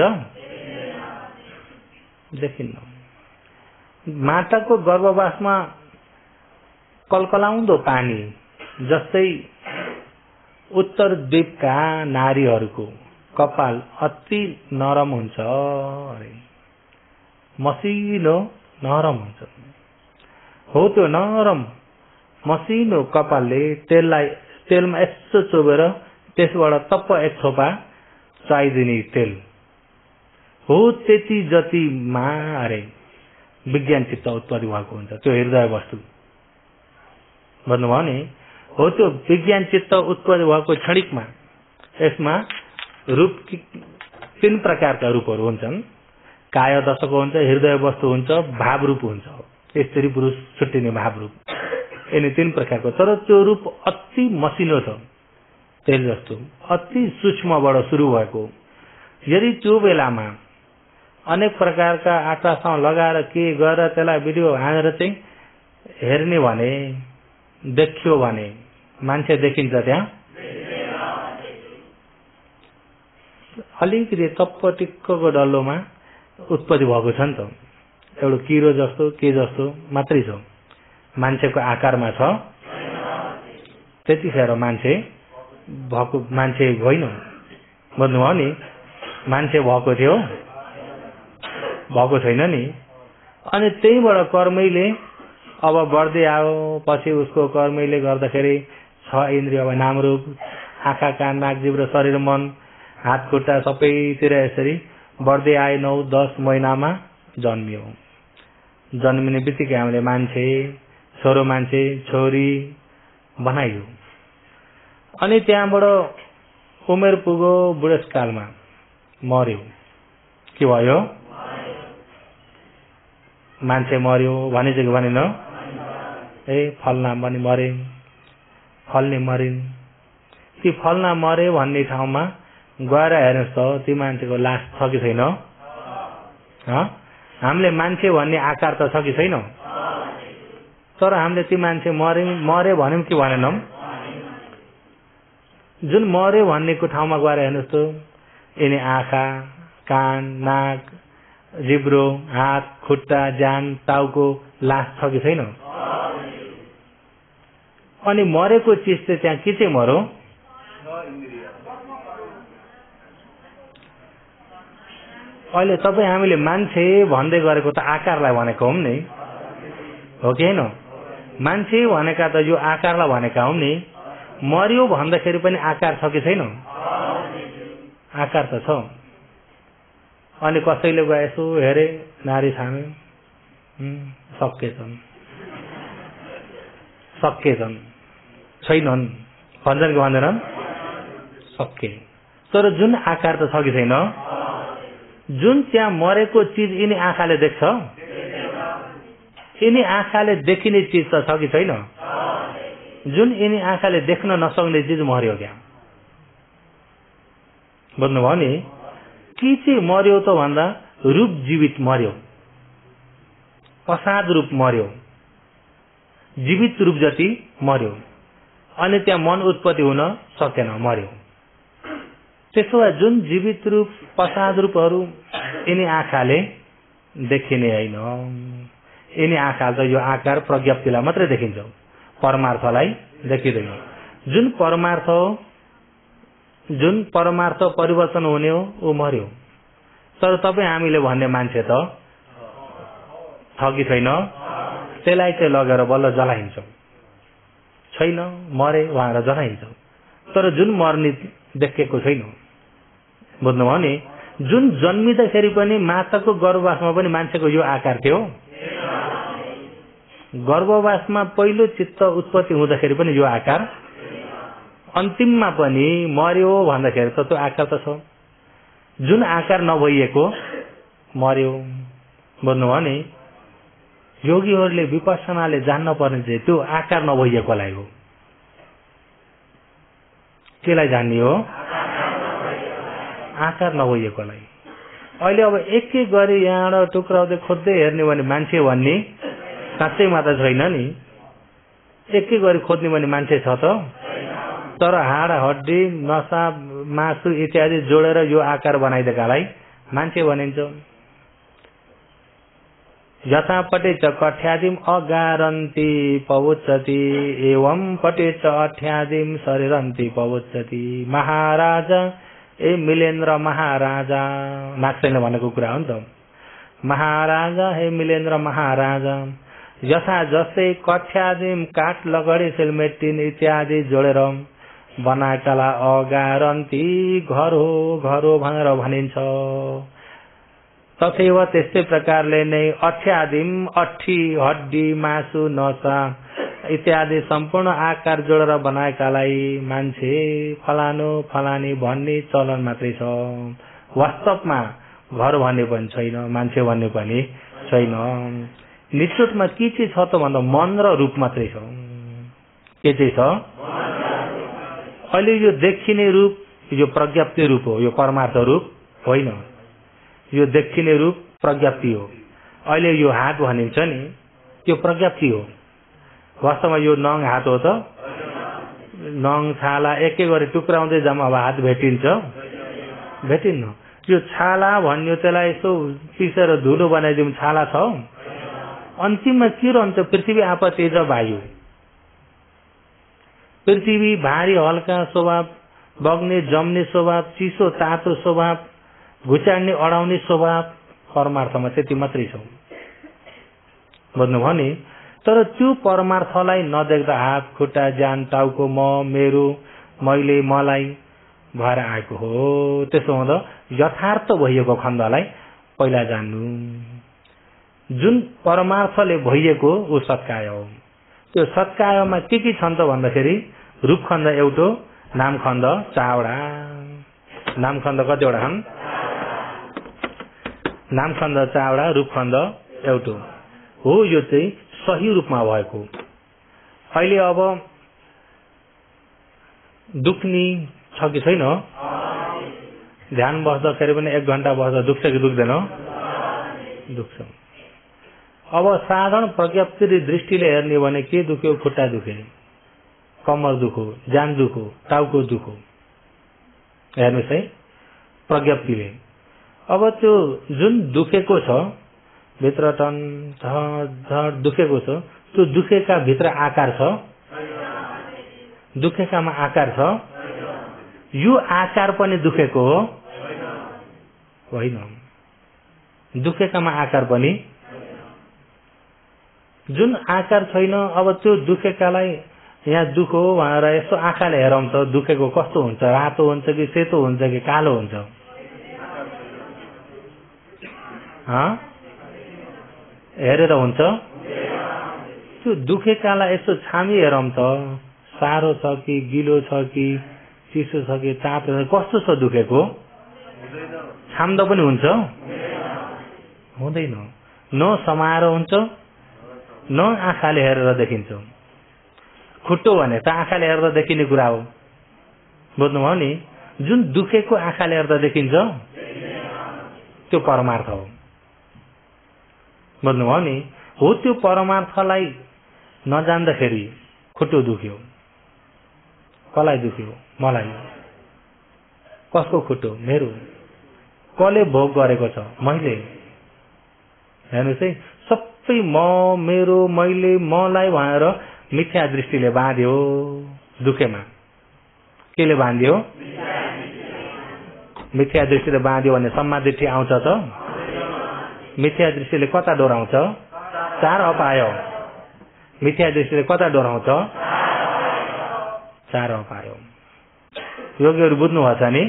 देखिन्न। माताको गर्भवासमा कलकलाउँदो पानी जस्तै उत्तर द्वीपका नारीहरूको कपाल अति नरम हुन्छ, मसिनो नरम हुन्छ। हो त्यो नरम मसिनो कपालले तेललाई तेलमा यसो चोबेर त्यसबाट तप्प एक थोपा चाहिदिने तेल हो। त्यति जतिमा अरे विज्ञान चित्त उत्पत्ति भएको हुन्छ, त्यो हृदय वस्तु। भन्नुभयो नि? हो त्यो विज्ञान चित्त उत्पत्ति भएको क्षणिकमा यसमा रूप तीन प्रकारका रूपहरू हुन्छन्। काय दशक हुन्छ, हृदय वस्तु हुन्छ, भाव रूप हुन्छ। स्त्री पुरुष छुट्टिने भाव रूप, यिनी तीन प्रकारको। तर त्यो रूप अति मसिनो छ, तेल जस्तो अति सूक्ष्मबाट सुरु भएको। यदि त्यो बेलामा अनेक प्रकारका अल्ट्रासाउन्ड लगाएर के गरेर त्यसलाई भिडियो हानेर चाहिँ हेर्ने भने, देखियो भने मान्छे देखिन्छ त्यहाँ अलिकति तप्प टिक्कको डल्लोमा उत्पत्ति भएको छ नि त। एउटा किरो जस्तो के जस्तो मात्रै छ, मान्छेको आकारमा छ। त्यतिखेर मान्छे भएको मान्छे होइन। बुझ्नुभयो नि? मान्छे भएको थियो, भएको छैन नि। अनि त्यहीबाट कर्मैले अब बढ्दै आयो। पछि उसको कर्मैले गर्दाखेरि छ इन्द्रिय, नाम रूप, आँखा कान नाक जिभ र शरीर मन हात खुट्टा सबैतिर यसरी बढ्दै आए। नौ दस महिनामा जन्मियो। जन्मिने बित्तिकै हामीले मान्छे, छोरो मान्छे, छोरी बनाइयो। अनि त्यहाँबाट उमेर पुग्यो, बुढेसकालमा मर्यो। के भयो? मान्छे मर्यो भनिन्छ कि भनेन? ए फल्ना पनि मरे, फल्ने मरिन्। ती फल्ना मरे भन्ने ठाउँमा गएर हेर्नुहोस् त ती मान्छेको लास छ कि छैन? हामीले मान्छे भन्ने आकार त छ कि छैन? तर हामीले ती मान्छे मरे मरे भन्यौँ कि भनेनौँ? जुन मर्यो भन्नेको ठाउँमा गएर हेर्नुहोस् त यिनी आँखा, कान, नाक, जिब्रो, हात, खुट्टा, जान, टाउको लास छ कि छैन? अनि मरेको चिज चाहिँ त्यहाँ के चाहिँ मर्यो? अहिले तपाईँ हामीले मान्छे भन्दै गरेको त आकारलाई भनेको हौँ नि, हो कि होइन? मान्छे भनेका त यो आकारलाई भनेका हौँ नि। मर्यो भन्दाखेरि पनि आकार छ कि छैन? आकार त छ। अनि कसैले गए यसो हेरे, नारी छामे, सकेछन् सकेछन् छैनन् भन्छन् कि भन्दैनन्? सके। तर जुन आकार त छ कि छैन? जुन त्यहाँ मरेको चिज यिनी आँखाले देख्छ, यिनी आँखाले देखिने चिज त छ कि छैन? जुन यिनी आँखाले देख्न नसक्ने चिज मर्यो क्या। बुझ्नुभयो नि? के चाहिँ मर्यो त भन्दा रूप जीवित मर्यो, असाध रूप मर्यो, जीवित रूप जति मर्यो। अनि त्यहाँ मन उत्पत्ति हुन सकेन, मर्यो। त्यसो भए जुन जीवित रूप, असाध रूपहरू यिनी आँखाले देखिने होइन। यिनी आँखाले त यो आकार प्रज्ञप्तिलाई मात्रै देखिन्छ, परमार्थलाई देखिँदैन। जुन परमार्थ जुन परमार्थ परिवर्तन हुने हो ऊ मर्यो। तर तपाईँ हामीले भन्ने मान्छे त छ कि छैन? त्यसलाई चाहिँ लगेर बल्ल जलाइन्छ। छैन, मरे भनेर जलाइन्छ। तर जुन मर्ने देखेको छैन। बुझ्नुभयो नि? जुन जन्मिँदाखेरि पनि माताको गर्भवासमा पनि मान्छेको यो आकार थियो। गर्भवासमा पहिलो चित्त उत्पत्ति हुँदाखेरि पनि यो आकार, अन्तिममा पनि मर्यो भन्दाखेरि त त्यो आकार त छ। जुन आकार नभइएको मर्यो। बुझ्नुभयो नि? योगीहरूले विपස්සनाले जान्न पर्ने चाहिँ त्यो आकार नभइएकोलाई हो। केलाई जान्ने हो? आकार नभइएकोलाई। अहिले अब एक एक गरी यहाँबाट टुक्राउँदै खोज्दै हेर्ने भने मान्छे भन्ने साँच्चैमा त छैन नि। एक एक गरी खोज्ने भने मान्छे छ त? तर हाड हड्डी, नसा, मासु इत्यादि जोडेर यो आकार बनाइदिएकालाई मान्छे भनिन्छ। यथा पटेच कठ्यादिम अगारन्ति पवुच्चति एवं पटेच अठ्यादिम शरीरन्ति पवुच्चति। महाराजा ए मिलेन्द्र महाराजा, नाक्सैन भनेको कुरा हो नि त। महाराजा हे मिलेन्द्र महाराजा, यथा जस्तै कठ्यादिम काठ लगडी सिलमेटिन इत्यादि जोडेर बनाएकालाई अगारन्ति घर हो घर हो भनेर भनिन्छ। तथैव त्यस्तै प्रकारले नै अठ्यादिम अठी, हड्डी, मासु, नसा इत्यादि सम्पूर्ण आकार जोडेर बनाएकालाई मान्छे फलानु फलानी भन्ने चलन मात्रै छ। वास्तवमा घर भन्ने पनि छैन, मान्छे भन्ने पनि छैन। निश्चितमा के चाहिँ छ त भन्दा मन र रूप मात्रै छ। के चाहिँ छ? अहिले यो देखिने रूप यो प्रज्ञप्ति रूप हो, यो परमार्थ रूप होइन। यो देखिने रूप प्रज्ञप्ति हो। अहिले यो हात भनिन्छ नि, त्यो प्रज्ञप्ति हो। वास्तवमा यो नङ हात हो त? नङ छाला एक एक गरी टुक्राउँदै जम्मा अब हात भेटिन्छ? भेटिन्न। यो छाला भन्यो, त्यसलाई यसो पिसेर धुलो बनाइदिउँ, छाला छ। अन्तिममा के रहन्छ? पृथ्वी आप तेज वायु। पृथ्वी भारी हल्का स्वभाव, बग्ने जम्ने स्वभाव, चिसो तातो स्वभाव, घुचाड्ने अडाउने स्वभाव परमार्थमा त्यति मात्रै छ। बुझ्नुभयो नि? तर त्यो परमार्थलाई नदेख्दा हात, खुट्टा, जान, टाउको, म, मेरो, मैले, मलाई भएर आएको हो। त्यसो हुँदा यथार्थ भइएको खण्डलाई पहिला जान्नु। जुन परमार्थले भइएको ऊ सत्काय हो। त्यो सत्कायमा के के छन् त भन्दाखेरि रूपखण्ड एउटो, नामखण्ड चारवटा। नामखण्ड कतिवटा छन्? नामखण्ड चारवटा, रूपखण्ड एउटो हो। यो चाहिँ सही रूपमा भएको। अहिले अब दुख्ने छ कि छैन? ध्यान बस्दाखेरि पनि एक घण्टा बस्दा दुख्छ कि दुख्दैन? दुख्छ। अब साधारण प्रज्ञप्ति दृष्टिले हेर्ने भने के दुख्यो? खुट्टा दुखे, कम्मर दुखो, जान दुखो, टाउको दुखो। हेर्नुहोस् है प्रज्ञप्तिले। अब त्यो जुन दुखेको छ भित्र टन झड दुखेको छ, त्यो दुखेका भित्र आकार छ? दुखेकामा आकार छ? यो आकार पनि दुखेको हो? होइन। दुखेकामा आकार पनि, जुन आकार छैन। अब त्यो दुखेकालाई यहाँ दुख हो भनेर यसो आँखाले हेरौँ त दुखेको कस्तो हुन्छ? रातो हुन्छ कि सेतो हुन्छ कि कालो हुन्छ? हेरेर हुन्छ? त्यो दुखेकालाई यसो छामी हेरौँ त, सारो छ कि गिलो छ कि चिसो छ कि तातो छ, कस्तो छ दुखेको? छाम्दा पनि हुन्छ? हुँदैन। न समाएर हुन्छ, न आँखाले हेरेर देखिन्छ। खुट्टो भने त आँखाले हेर्दा देखिने कुरा हो, बुझ्नुभयो नि? जुन दुखेको आँखाले हेर्दा देखिन्छ त्यो परमार्थ हो, बुझ्नुभयो नि? हो त्यो परमार्थलाई नजान्दाखेरि खुट्टो दुख्यो। कसलाई दुख्यो? मलाई। कसको खुट्टो? मेरो। कसले भोग गरेको छ? मैले। हेर्नुहोस् है, सबै म, मेरो, मैले, मलाई भनेर मिथ्या दृष्टिले बाँध्यो दुखेमा। केले बाँध्यो? मिथ्या दृष्टिले बाँध्यो भने सम्मा दृष्टि आउँछ त? मिथ्या दृष्टिले कता डोराउँछ? चार अपाय। मिथ्या दृष्टिले कता डोराउँछ? चार अपाय। योगीहरू बुझ्नु भएको छ नि?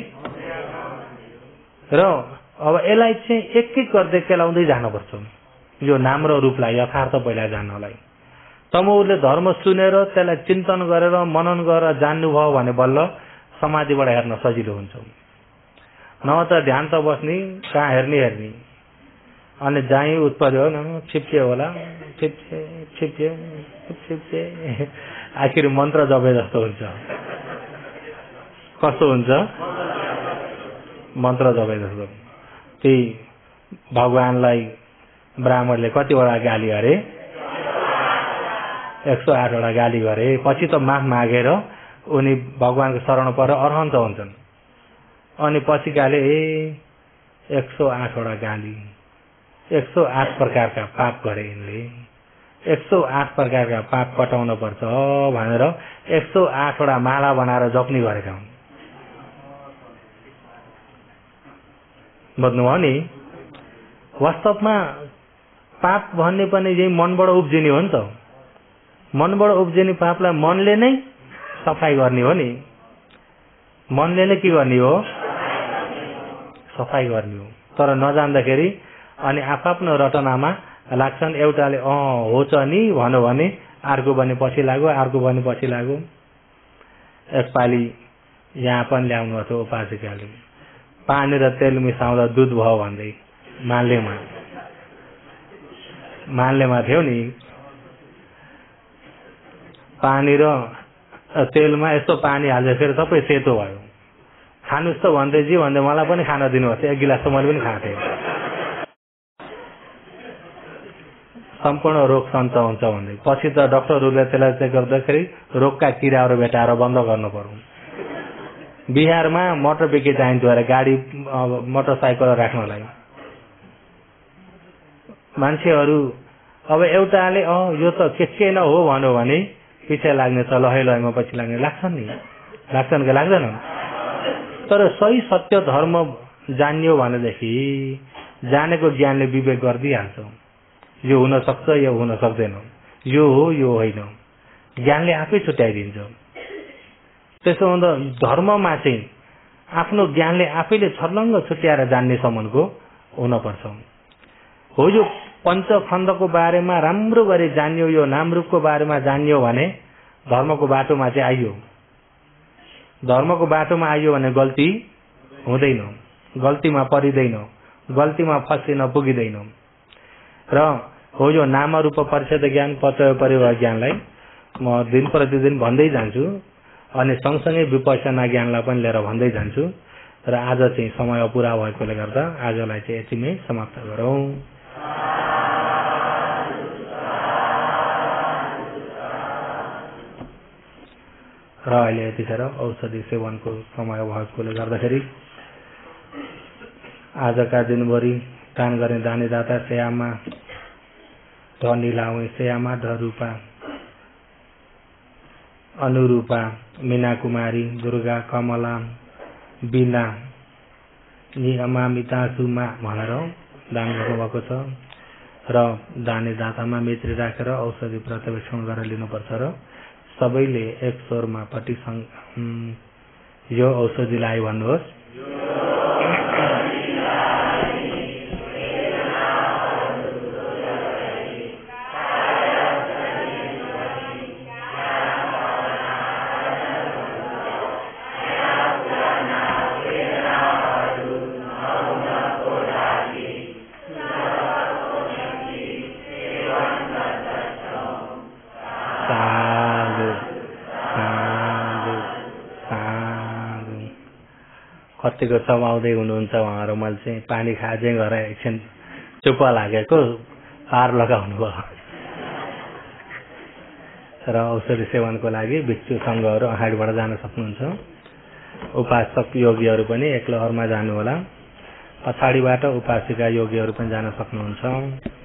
र अब यसलाई चाहिँ एक एक गर्दै केलाउँदै जानुपर्छ, यो नाम र रूपलाई यथार्थ पहिला जान्नलाई। तमोले धर्म सुनेर त्यसलाई चिन्तन गरेर मनन गरेर जान्नुभयो भने बल्ल समाधिबाट हेर्न सजिलो हुन्छ। न त ध्यान त बस्ने, कहाँ हेर्ने हेर्ने, अनि जाइ उत्पत्ति हो न छिप्चे होला, छिप्चे छिप्चे छिप्चे, आखिर मन्त्र जपे जस्तो हुन्छ। कस्तो हुन्छ? मन्त्र जपे जस्तो। त्यही भगवानलाई ब्राह्मणले कतिवटा गाली गरे? एक सौ आठवटा गाली गरे। पछि त माफ मागेर उनी भगवानको शरण पर अरहन्त हुन्छन्। अनि पछि गाले ए एक सौ आठवटा गाली, एक सौ आठ प्रकारका पाप गरे यिनले, एक सौ आठ प्रकारका पाप कटाउन पर्छ भनेर एक सौ आठवटा माला बनाएर जप्नी गरेका हुन्। बुझ्नुभयो नि? वास्तवमा पाप भन्ने पनि यही मनबाट उब्जिने हो नि त। मनबाट उब्जिने पापलाई मनले नै सफाई गर्ने हो नि। मनले नै के गर्ने हो? सफाई गर्ने हो। तर नजान्दाखेरि अनि आफ्नो रटनामा लाग्छन्। एउटाले अँ हो छ नि भन्यो भने अर्को भने पछि लाग्यो, अर्को भने पछि लाग्यो। एकपालि यहाँ पनि ल्याउनु थियो उपासिकाले, पानी र तेल मिसाउँदा दुध भयो भन्दै मालेमा मालेमा थियो नि। पानी र तेलमा यस्तो पानी हाल्दा फेरि सबै सेतो भयो। खानुस् त भन्दै जी भन्दै मलाई पनि खान दिनुहोस्, एक गिलास त मैले पनि खाँथेँ। सम्पूर्ण रोग सन्च हुन्छ भन्दै पछि त डाक्टरहरूले त्यसलाई चेक गर्दाखेरि रोगका किराहरू भेटाएर बन्द गर्नु पर्यो। बिहारमा मोटर बिके चाहिन्थ्यो अरे, गाडी मोटरसाइकल राख्नलाई। मान्छेहरू अब एउटाले अँ यो त के के न हो भन्यो भने पछि लाग्ने छ, लहै लहैमा पछि लाग्ने लाग्छन् नि, लाग्छन् कि लाग्दैन? तर सही सत्य धर्म जान्यो भनेदेखि जानेको ज्ञानले विवेक गरिदिइहाल्छ। यो हुन सक्छ, यो हुन सक्दैन, यो हो यो होइन, ज्ञानले आफै छुट्याइदिन्छ। त्यसो हुँदा धर्ममा चाहिँ आफ्नो ज्ञानले आफैले छर्लङ्ग छुट्याएर जान्ने सम्मको हुनपर्छ। हो यो पञ्चखण्डको बारेमा राम्रो गरी जान्यो, यो नामरूपको बारेमा जान्यो भने धर्मको बाटोमा चाहिँ आइयो। धर्मको बाटोमा आइयो भने गल्ती हुँदैन, गल्तीमा परिँदैन, गल्तीमा फसिन पुगिँदैन। र हो यो नाम रूप परिषद ज्ञान पचय परिवार ज्ञानलाई म दिन प्रतिदिन भन्दै जान्छु अनि सँगसँगै विपස්සना ज्ञानलाई पनि लिएर भन्दै जान्छु। र आज चाहिँ समय पुरा भएकोले गर्दा आजलाई चाहिँ यतिमै समाप्त गरौँ। र अहिले यतिखेर औषधि सेवनको समय भएकोले गर्दाखेरि आजका दिनभरि दान गर्ने दानीदाता श्यामा धनी लाउने श्यामा धरूपा अनुरूपा मीना कुमारी दुर्गा कमला बिना नियमामिता सुमा भनेर दान गर्नुभएको छ। र दानीदातामा मैत्री राखेर औषधि प्रतिवेक्षण गरेर लिनुपर्छ र सबैले एक स्वरमा पट्टि यो औषधिलाई भन्नुहोस्। कतिको चबाउँदै हुनुहुन्छ उहाँहरू। मैले चाहिँ पानी खाँदै गरेर एकछिन चुप्प लागेको पार लगाउनु भयो। र औषधि सेवनको लागि भिक्षु सङ्घहरू अगाडिबाट जान सक्नुहुन्छ। उपासक योगीहरू पनि एक लहरमा जानु होला। पछाडिबाट उपासिका योगीहरू पनि जान सक्नुहुन्छ।